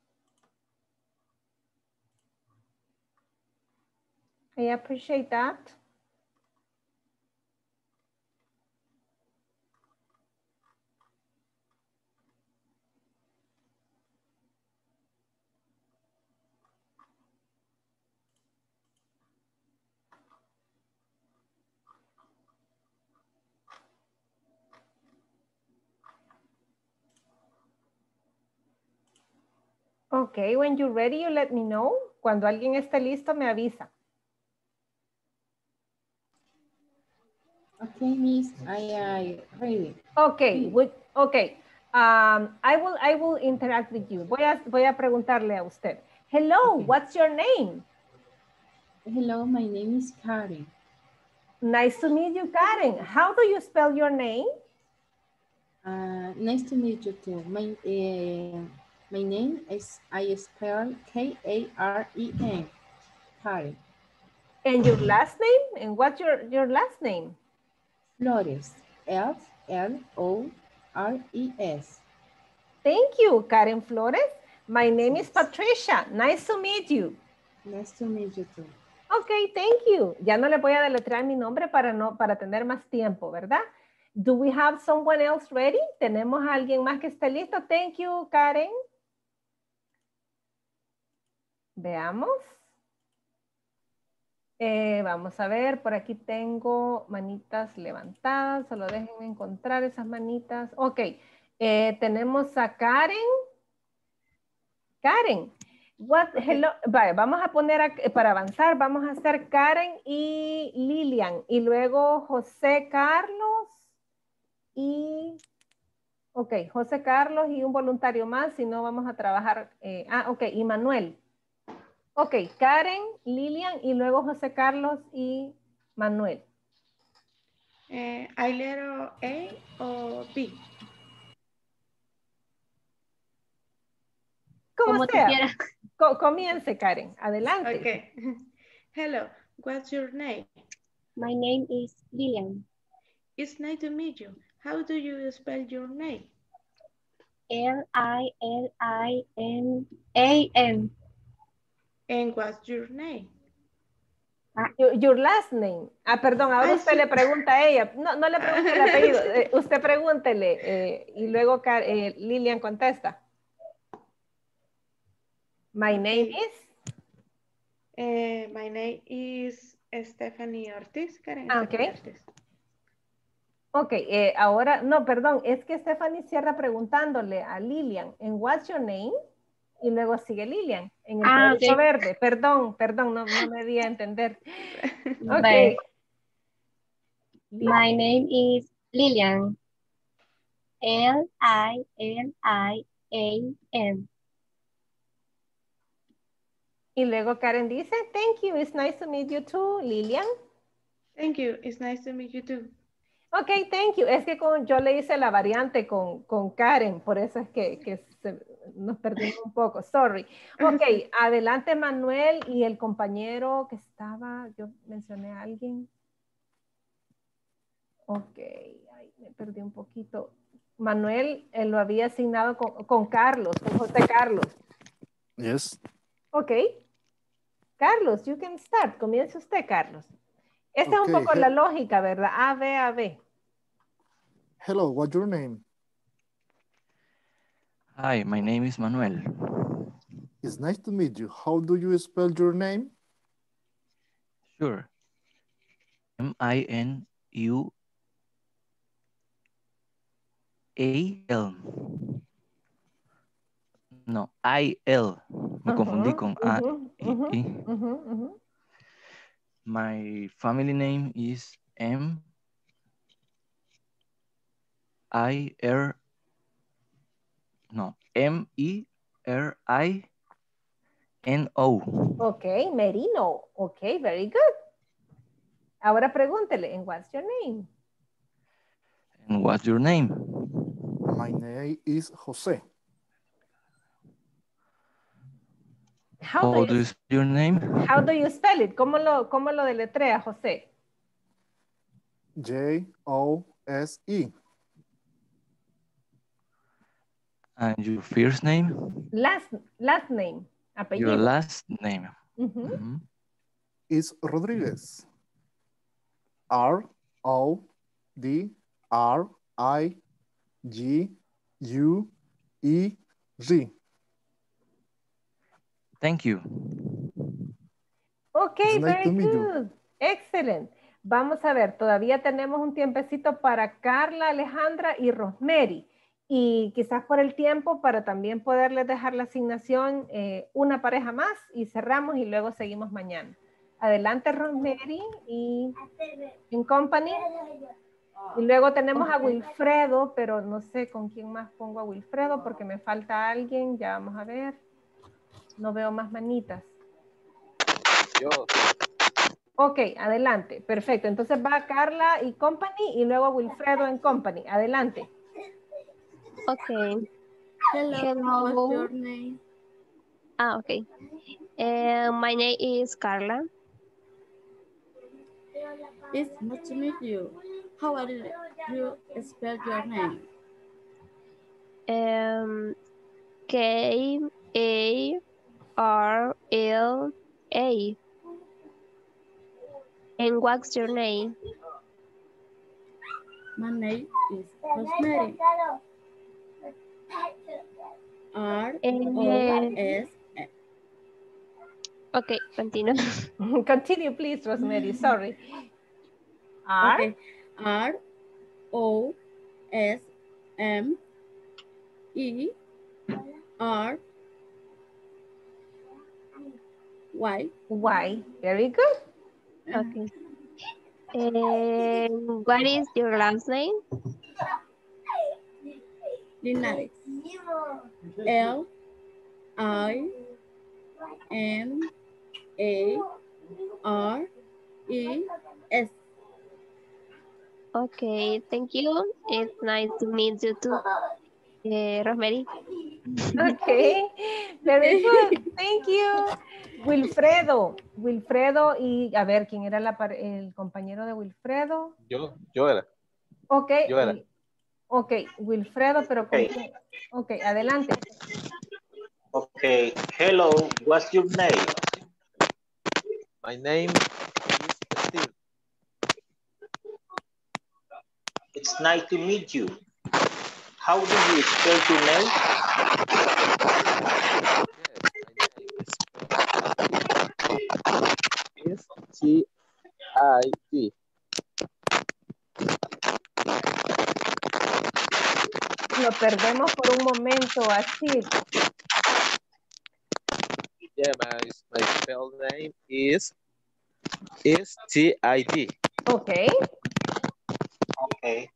I appreciate that. Okay, when you're ready, you let me know. Cuando alguien esté listo, me avisa. Okay, Miss, I ready. Okay, okay. I will interact with you. Voy a preguntarle a usted. Hello, okay. What's your name? Hello, my name is Karen. Nice to meet you, Karen. How do you spell your name? Nice to meet you too. My name is, I spell K-A-R-E-N, Karen. And your last name? And what's your last name? Flores, F-L-O-R-E-S. Thank you, Karen Flores. My name is Patricia. Nice to meet you. Nice to meet you too. Okay, thank you. Ya no le voy a deletrear mi nombre para tener más tiempo, ¿verdad? Do we have someone else ready? ¿Tenemos a alguien más que esté listo? Thank you, Karen. Veamos. Vamos a ver, por aquí tengo manitas levantadas, solo déjenme encontrar esas manitas. Ok, tenemos a Karen. Karen, hello, vale, vamos a poner, para avanzar, vamos a hacer Karen y Lilian, y luego José Carlos y... Ok, José Carlos y un voluntario más, si no vamos a trabajar... ok, y Manuel. Ok, Karen, Lilian y luego José Carlos y Manuel. ¿Hay letter A o B? Como sea. Comience, Karen. Adelante. Okay. Hello, what's your name? My name is Lilian. It's nice to meet you. How do you spell your name? L-I-L-I-N-A-N. And what's your name? Your last name. Perdón, ahora usted sí le pregunta a ella. No le pregunte el apellido. Usted pregúntele y luego Lilian contesta. My name is. My name is Stephanie Ortiz. Karen Okay. Ortiz. Ok, ahora, no, perdón, es que Stephanie cierra preguntándole a Lilian, ¿en what's your name? Y luego sigue Lilian, en el cuadrito okay. verde. Perdón, no me di a entender. Ok. Bye. My name is Lilian. Lilian. Y luego Karen dice, thank you, it's nice to meet you too, Lilian. Thank you, it's nice to meet you too. Ok, thank you. Es que yo le hice la variante con Karen, por eso es que nos perdimos un poco, sorry. Ok, adelante Manuel y el compañero que estaba, yo mencioné a alguien. Ok, ay, me perdí un poquito. Manuel lo había asignado con Carlos, con José Carlos. Yes. Ok. Carlos, you can start. Comience usted, Carlos. Esta es un poco la lógica, ¿verdad? A, B. Hello, what's your name? Hi, my name is Manuel. It's nice to meet you. How do you spell your name? Sure. M-I-N-U-A-L. No, I-L. Me confundí con A-I. My family name is M-I-R-I-N-O. Ok, Merino. Ok, very good. Ahora pregúntele, ¿en what's your name? And what's your name? My name is Jose. How do you spell your name? How do you spell it? ¿Cómo lo deletrea, José? J-O-S-E. And your first name? Last name. Apellido. Your last name. Is Rodriguez. R-O-D-R-I-G-U-E-Z. Thank you. Ok, very good. Excellent. Vamos a ver, todavía tenemos un tiempecito para Carla, Alejandra y Rosemary. Y quizás por el tiempo para también poderles dejar la asignación una pareja más y cerramos y luego seguimos mañana. Adelante Rosemary y en company. Y luego tenemos a Wilfredo, pero no sé con quién más pongo a Wilfredo porque me falta alguien. Ya vamos a ver. No veo más manitas. Yo. Ok, adelante. Perfecto. Entonces va Carla y company y luego Wilfredo en company. Adelante. Okay. Hello. What's your name? Okay. My name is Carla. It's nice to meet you. How do you spell your name? K-A-R-L-A. And what's your name? My name is Rosemary. R-O-S. Okay, continue. Continue, please, Rosemary. Sorry. Okay. R-O-S-M-E-R-Y. Y. Very good. Okay. And what is your last name? Linares. L-I-N-A-R-E-S. Okay, thank you. It's nice to meet you too, Rosemary. Okay, very good. Thank you. Wilfredo y a ver, ¿quién era el compañero de Wilfredo? Yo era. Ok. Yo era. Ok, Wilfredo, pero ¿con quién? Ok, adelante. Okay, hello, what's your name? My name is Steve. It's nice to meet you. How do you spell your name? S-T-I-D. Lo perdemos por un momento, así. Yeah, my spell name is S-T-I-D. Okay. Okay.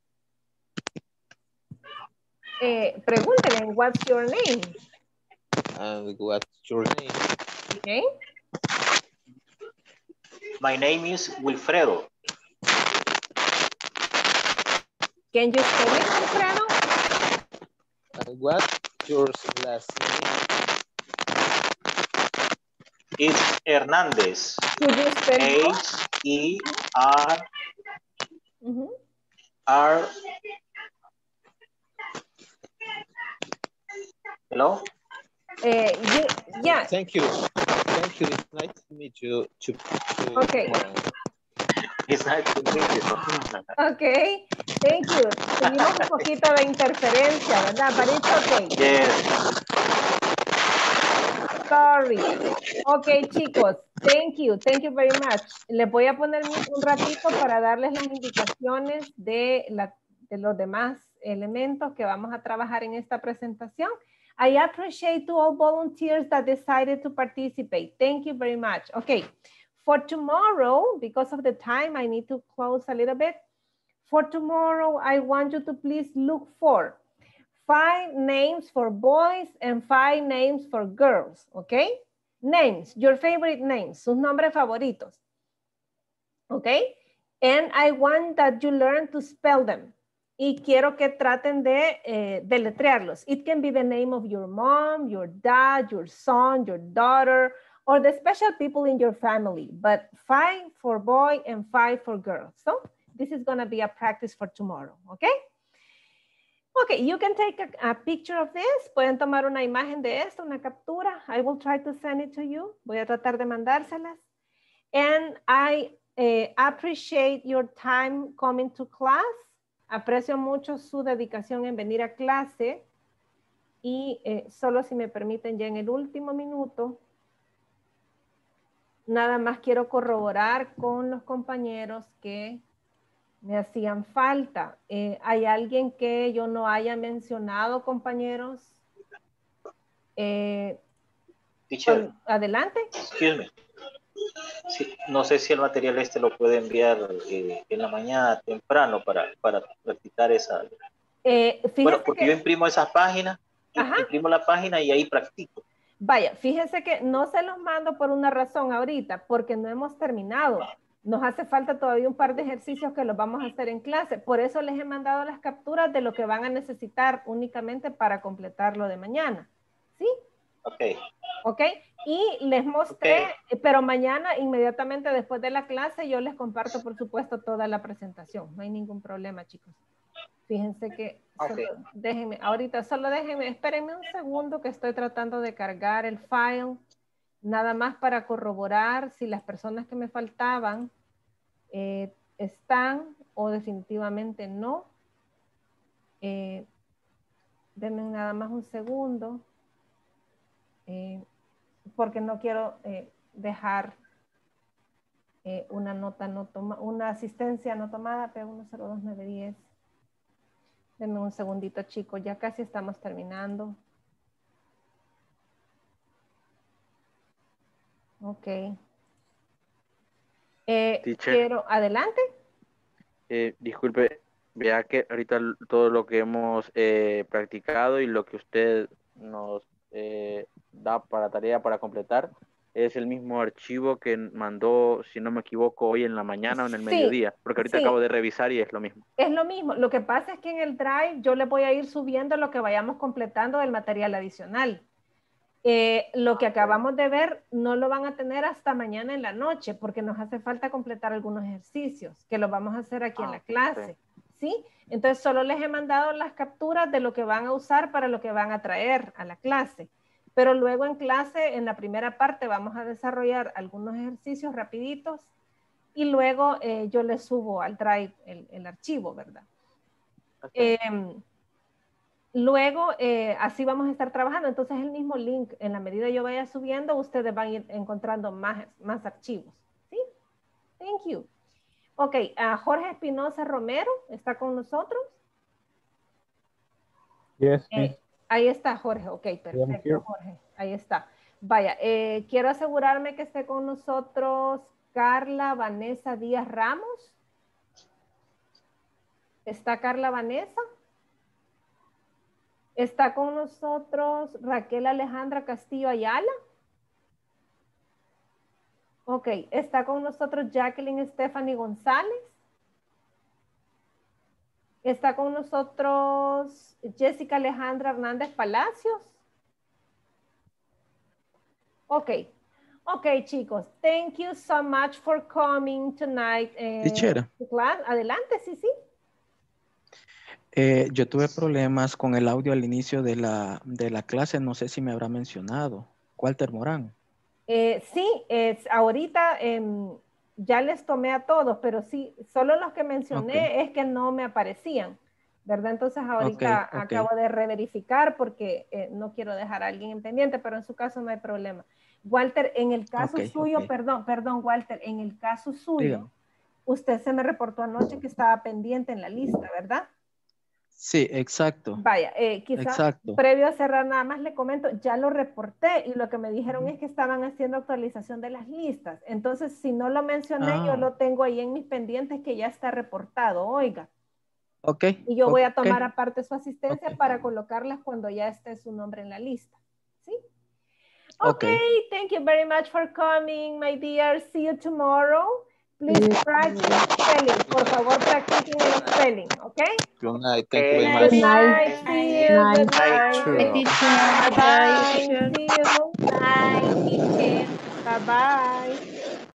Pregúntele, what's your name? What's your name? Okay. My name is Wilfredo. Can you spell it, Wilfredo? What's your last name? It's Hernandez. Could you spell H-E-R-R. Hello? Yeah. Thank you. Thank you. It's nice to meet you. Okay. It's nice to meet you. Okay. Thank you. Tuvimos un poquito de interferencia, ¿verdad? But it's okay. Yes. Sorry. Ok, chicos. Thank you. Thank you very much. Les voy a poner un ratito para darles las indicaciones de los demás elementos que vamos a trabajar en esta presentación. I appreciate to all volunteers that decided to participate. Thank you very much. Okay. For tomorrow, because of the time, I need to close a little bit. For tomorrow, I want you to please look for 5 names for boys and 5 names for girls, okay? Names, your favorite names, sus nombres favoritos, okay? And I want that you learn to spell them. Y quiero que traten de deletrearlos. It can be the name of your mom, your dad, your son, your daughter, or the special people in your family, but 5 for boy and 5 for girls. So this is gonna be a practice for tomorrow, okay? Okay, you can take a picture of this. Pueden tomar una imagen de esto, una captura. I will try to send it to you. Voy a tratar de mandárselas. And I appreciate your time coming to class. Aprecio mucho su dedicación en venir a clase. Y solo si me permiten ya en el último minuto, nada más quiero corroborar con los compañeros que me hacían falta. ¿Hay alguien que yo no haya mencionado, compañeros? Teacher. Adelante. Excuse me. Sí, no sé si el material lo puede enviar en la mañana temprano para practicar esa. Bueno, porque yo imprimo esas páginas, imprimo la página y ahí practico. Vaya, fíjense que no se los mando por una razón ahorita, porque no hemos terminado. Nos hace falta todavía un par de ejercicios que los vamos a hacer en clase. Por eso les he mandado las capturas de lo que van a necesitar únicamente para completar lo de mañana. ¿Sí? Ok. Ok. Y les mostré, pero mañana, inmediatamente después de la clase, yo les comparto, por supuesto, toda la presentación. No hay ningún problema, chicos. Fíjense que, espérenme un segundo que estoy tratando de cargar el file. Nada más para corroborar si las personas que me faltaban están o definitivamente no. Denme nada más un segundo. Porque no quiero dejar una asistencia no tomada, P102910. Denme un segundito, chicos. Ya casi estamos terminando. Ok. Adelante. Disculpe, vea que ahorita todo lo que hemos practicado y lo que usted nos da para tarea para completar es el mismo archivo que mandó, si no me equivoco, hoy en la mañana o en el mediodía, porque ahorita acabo de revisar y es lo mismo. Es lo mismo. Lo que pasa es que en el Drive yo le voy a ir subiendo lo que vayamos completando del material adicional. Lo que acabamos de ver no lo van a tener hasta mañana en la noche porque nos hace falta completar algunos ejercicios que los vamos a hacer aquí en la clase, ¿sí? Entonces solo les he mandado las capturas de lo que van a usar para lo que van a traer a la clase, pero luego en clase, en la primera parte, vamos a desarrollar algunos ejercicios rapiditos y luego yo les subo al Drive el archivo, ¿verdad? Luego, así vamos a estar trabajando. Entonces, el mismo link, en la medida yo vaya subiendo, ustedes van a ir encontrando más archivos, ¿sí? Thank you. Ok, Jorge Espinosa Romero, ¿está con nosotros? Yes, ahí está Jorge, ok, perfecto, Jorge, ahí está. Vaya, quiero asegurarme que esté con nosotros Carla Vanessa Díaz Ramos. ¿Está Carla Vanessa? ¿Está con nosotros Raquel Alejandra Castillo Ayala? Ok, ¿está con nosotros Jacqueline Stephanie González? ¿Está con nosotros Jessica Alejandra Hernández Palacios? Ok, chicos. Thank you so much for coming tonight. Teacher. Adelante, sí. Yo tuve problemas con el audio al inicio de la clase. No sé si me habrá mencionado. Walter Morán. Sí, ahorita ya les tomé a todos, pero sí, solo los que mencioné es que no me aparecían, ¿verdad? Entonces ahorita acabo de reverificar porque no quiero dejar a alguien en pendiente, pero en su caso no hay problema. Walter, en el caso suyo, perdón, Walter, en el caso suyo, dígame. Usted se me reportó anoche que estaba pendiente en la lista, ¿verdad? Sí, exacto. Vaya, quizás previo a cerrar nada más le comento, ya lo reporté y lo que me dijeron es que estaban haciendo actualización de las listas. Entonces, si no lo mencioné, yo lo tengo ahí en mis pendientes que ya está reportado, oiga. Ok. Y yo voy a tomar aparte su asistencia para colocarlas cuando ya esté su nombre en la lista. ¿Sí? Okay, thank you very much for coming, my dear. See you tomorrow. Please practice spelling. Por favor, practiquen el spelling, okay? Good night. Thank you very much. Good night. See you. Good night. Bye. Bye. See you. Bye, teacher. Bye-bye.